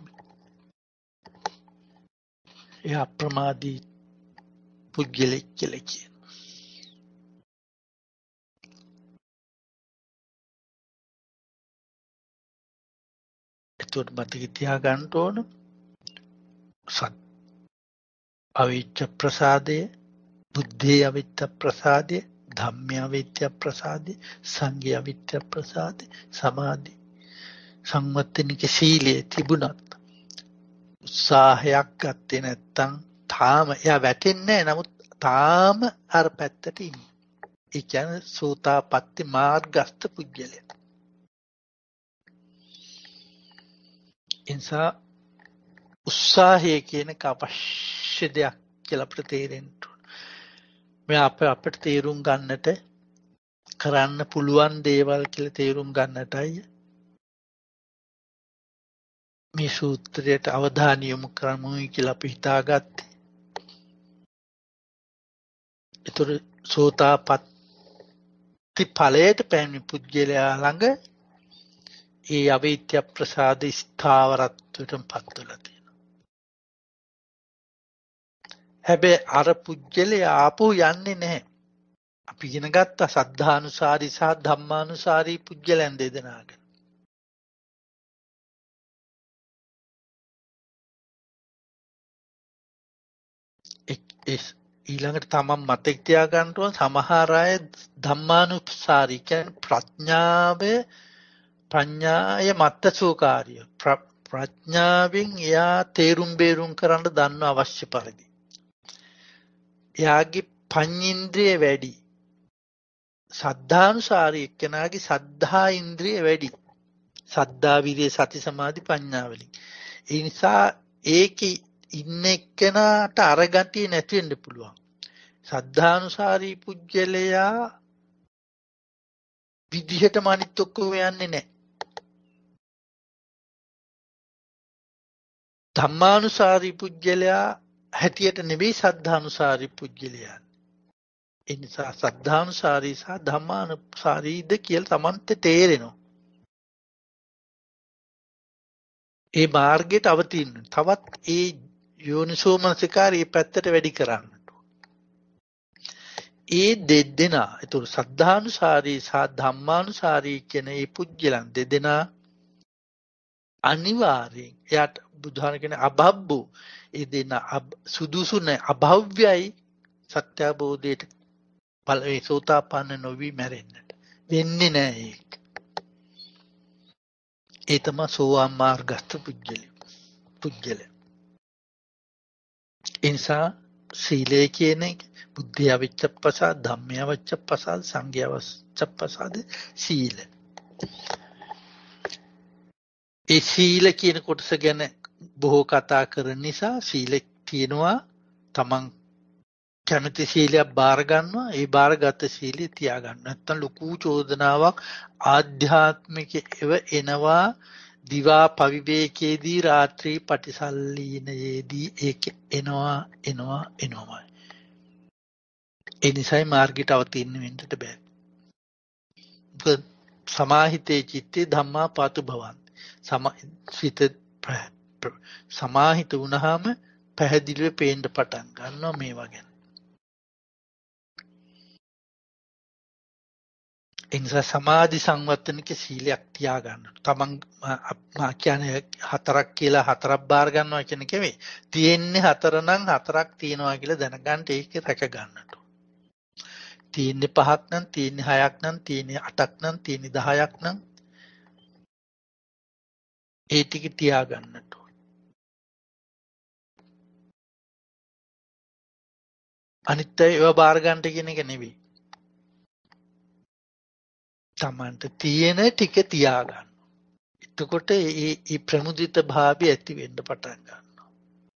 ඒ අප්‍රමාදී පුද්ගලෙක් කියලා කියනවා. එතකොට මතක තියාගන්න ඕන සත් අවිච්ඡ ප්‍රසාදය, බුද්ධේ අවිච්ඡ ප්‍රසාදය, ධම්මේ අවිච්ඡ ප්‍රසාදය, සංඝේ අවිච්ඡ ප්‍රසාදය, සමාධි සංවත්තනික සීලයේ තිබුණත් උත්සාහයක් ගත්තේ නැත්තම් තාම එයා වැටෙන්නේ නැහැ. නමුත් තාම අර පැත්තට ඉන්නේ. ඒ කියන්නේ සෝතාපට්ටි මාර්ගස්ත පුජ්‍යලයා. එනිසා උත්සාහය කියන එක අවශ්‍ය දෙයක් කියලා අපිට තේරෙන්න ඕන. මේ අප අපිට තේරුම් ගන්නට කරන්න පුළුවන් දේවල් කියලා තේරුම් ගන්නටයි මේ සූත්‍රයට අවධානය යොමු කරමුයි කියලා අපි හිතාගත්තේ. ඒතර සෝතාපට්ටි ඵලයට පැමිණි පුජ්‍යලයා ළඟ ඒ අවිත්‍ය ප්‍රසාද ස්ථාවරත්වයට පත් වෙලා තියෙනවා. හැබැයි අර පුජ්‍යලයා ආපහු යන්නේ නැහැ. අපි ඉගෙන ගත්ත සද්ධානුසාරී සහ ධම්මානුසාරී පුජ්‍යලයන් දෙදෙනාගෙන. ඊළඟට තමන් මතක තියාගන්න ඕන සමහර අය ධම්මානුසාරී කියන්නේ ප්‍රඥාවේ ප්‍රඥාය මත්තසෝකාරිය ප්‍රඥාවෙන් එයා තේරුම් බේරුම් කරන්න දන්න අවශ්‍ය පරිදි. එයාගේ පඤ්චේන්ද්‍රිය වැඩි. සද්ධානුසාරී එක්කෙනාගේ සද්ධා ඉන්ද්‍රිය වැඩි. සද්ධා විරිය සති සමාධි ප්‍රඥා වලින්. ඒ නිසා ඒකේ ඉන්න එක්කෙනාට අරගතිය නැති වෙන්න පුළුවන්. සද්ධානුසාරී පුජ්‍යලයා විදිහටම අනිත් ඔක්කොම යන්නේ නැහැ. ධම්මානුසාරී පුජ්‍යලයා හැටියට නෙවෙයි සද්ධානුසාරී පුජ්‍යලයා. ඒ නිසා සද්ධානුසාරී සහ ධම්මානුසාරීද කියලා Tamante තේරෙනවා. ඒ මාර්ගයට අවතීර්ණ තවත් ඒ යෝනිසෝ මනසිකාරය ඒ පැත්තට වැඩි කරන්නට. ඒ දෙදෙනා එතුළු සද්ධානුසාරී සහ ධම්මානුසාරී කියන ඒ පුද්ගලයන් දෙදෙනා අනිවාර්යෙන් එයාට බුදුහාම කියන අභබ්බු ඒ දෙන සුදුසු නැ අභව්‍යයි සත්‍ය අවබෝධයට පළවෙනි සෝතාපන්න නොවි මැරෙන්නට වෙන්නේ නැහැ ඒක. ඒ තමයි සෝවාන් මාර්ගස්ත පුජ්‍යලය. පුජ්‍යලය. එනිසා සීලය කියන එක බුද්ධිය අවච්චප්පසාද ධම්මය අවච්චප්පසාද සංඝය අවච්චප්පසාද සීල. ඒ සීල කියන කොටස ගැන බොහෝ කතා කරන නිසා සීල තියෙනවා තමන් කැමති සීලයක් බාර ගන්නවා ඒ බාරගත් සීලය තියාගන්න. නැත්තම් ලොකු චෝදනාවක් ආධ්‍යාත්මික එව එනවා දිවා පවිවේකයේදී රාත්‍රී පටිසල්ලීනයේදී ඒක එනවා එනවා එනවාමයි. ඒ නිසායි මාර්ගයට අවතීර්ණ වෙන්නට බෑ. සමාහිතේ චිත්තේ ධම්මා පාතු භවන්ති. සිත සමාහිත වුණාම පැහැදිලිව පේන්න පටන් ගන්නවා මේවා ගැන. එනිසා සමාධි සංවර්ධනික සීලයක් තියාගන්න. තමන් මා කියන්නේ හතරක් කියලා හතරක් බාර ගන්නවා කියන කෙමේ. තියෙන්නේ හතර නම් හතරක් තියනවා කියලා දැනගන්න ඒක රැක ගන්නට. තියෙන්නේ පහක් නම් තියෙන්නේ හයක් නම් තියෙන්නේ අටක් නම් තියෙන්නේ දහයක් නම් ඒ ටික තියාගන්නට. අනිත් ඒවා බාර ගන්නට කියන එක නෙවෙයි. තමන්ට තියෙන ටික තියාගන්න. එතකොට ඒ ප්‍රමුදිත භාවය ඇති වෙන්න පටන් ගන්නවා.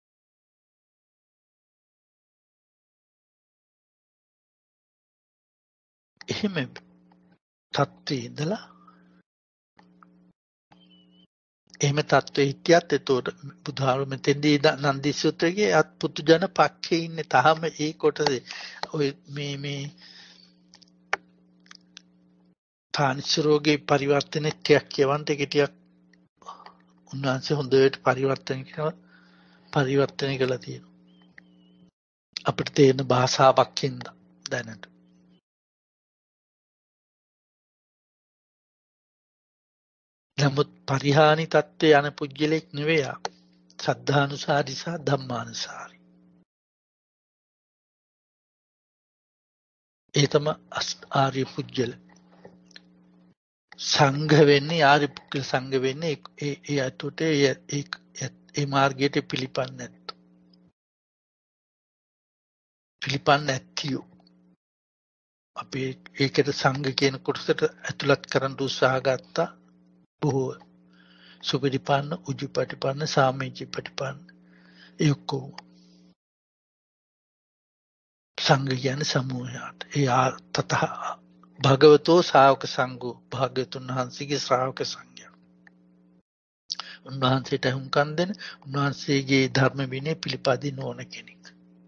එහෙම තත්ත්වයේ ඉඳලා එහෙම තත්ත්වෙ හිටියත් එතකොට බුදුහාමුදුරුවෝ මෙතෙන්දී නන්දි සූත්‍රයේ අත් පුදුජන පක්ෂේ ඉන්නේ තාම ඒ කොටසේ ඔය මේ මේ පාංශ රෝගේ පරිවර්තන ටිකක් කියවන්න ඒක ටිකක් උන්වහන්සේ හොඳට පරිවර්තන කරනවා පරිවර්තන කළා තියෙනවා. අපිට තේරෙන භාෂාවක් කියන්න දැනට. නමුත් පරිහානි තත්ත්වයේ යන පුජ්‍යලෙක් නෙවෙයි. සද්ධානුසාරි සහ ධම්මානුසාරි. ඒ තමයි ආර්ය පුජ්‍යල. සංඝ වෙන්නේ ආර්ය පුජ්‍යල සංඝ වෙන්නේ ඒ ඒ අතොට ඒ ඒ මාර්ගයට පිළිපන්නේ නැත්තු. පිළිපන්නේ නැතිව අපි ඒකට සංඝ කියන කොටසට ඇතුළත් කරන්න උත්සාහ ගත්තා. බොහෝ සුපටිපන්න උජුපටිපන්න සාමීචිපටිපන්න ඒ ඔක්කොම සංඝ කියන්නේ සමූහයට. ඒ තත භගවතෝ ශ්‍රාවක සංඝෝ භාග්‍යවතුන් වහන්සේගේ ශ්‍රාවක සංඝයා. උන්වහන්සේට හුම්කම් දෙන උන්වහන්සේගේ ධර්ම විනය පිළිපදින්න ඕන කෙනෙක්.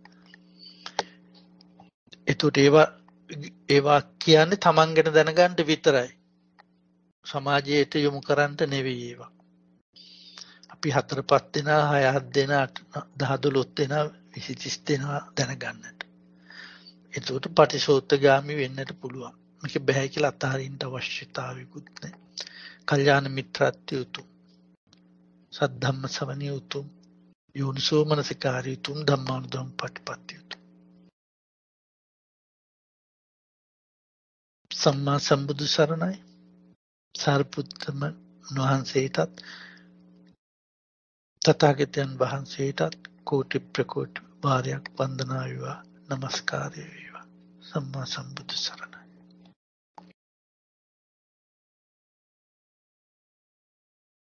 ඒතකොට ඒවා ඒවා කියන්නේ තමන් ගැන දැනගන්න විතරයි. සමාජයට යොමු කරන්නට නෙවෙයි ඒවා. අපි හතර පහ දෙනා හය හත් දෙනා දහ දොළොස් දෙනා විසි තිස් දෙනා දැනගන්නට. එතකොට පටිසෝතගාමි වෙන්නට පුළුවන්. මේක බෑ කියලා අතහරින්න අවශ්‍යතාවයකුත් නැහැ. කල්යාණ මිත්‍රත්වය උතුම්. සද්ධම්ම ශ්‍රවණිය උතුම්. යෝනිසෝ මනසිකාරය උතුම්. ධම්මානුධම්ම පටිපත්තිය උතුම්. සම්මා සම්බුදු සරණයි. සාරිපුත්තම වහන්සේටත් තථාගතයන් වහන්සේටත් කෝටි ප්‍රකෝටි වාරයක් වන්දනා වේවා නමස්කාරය වේවා. සම්මා සම්බුදු සරණයි.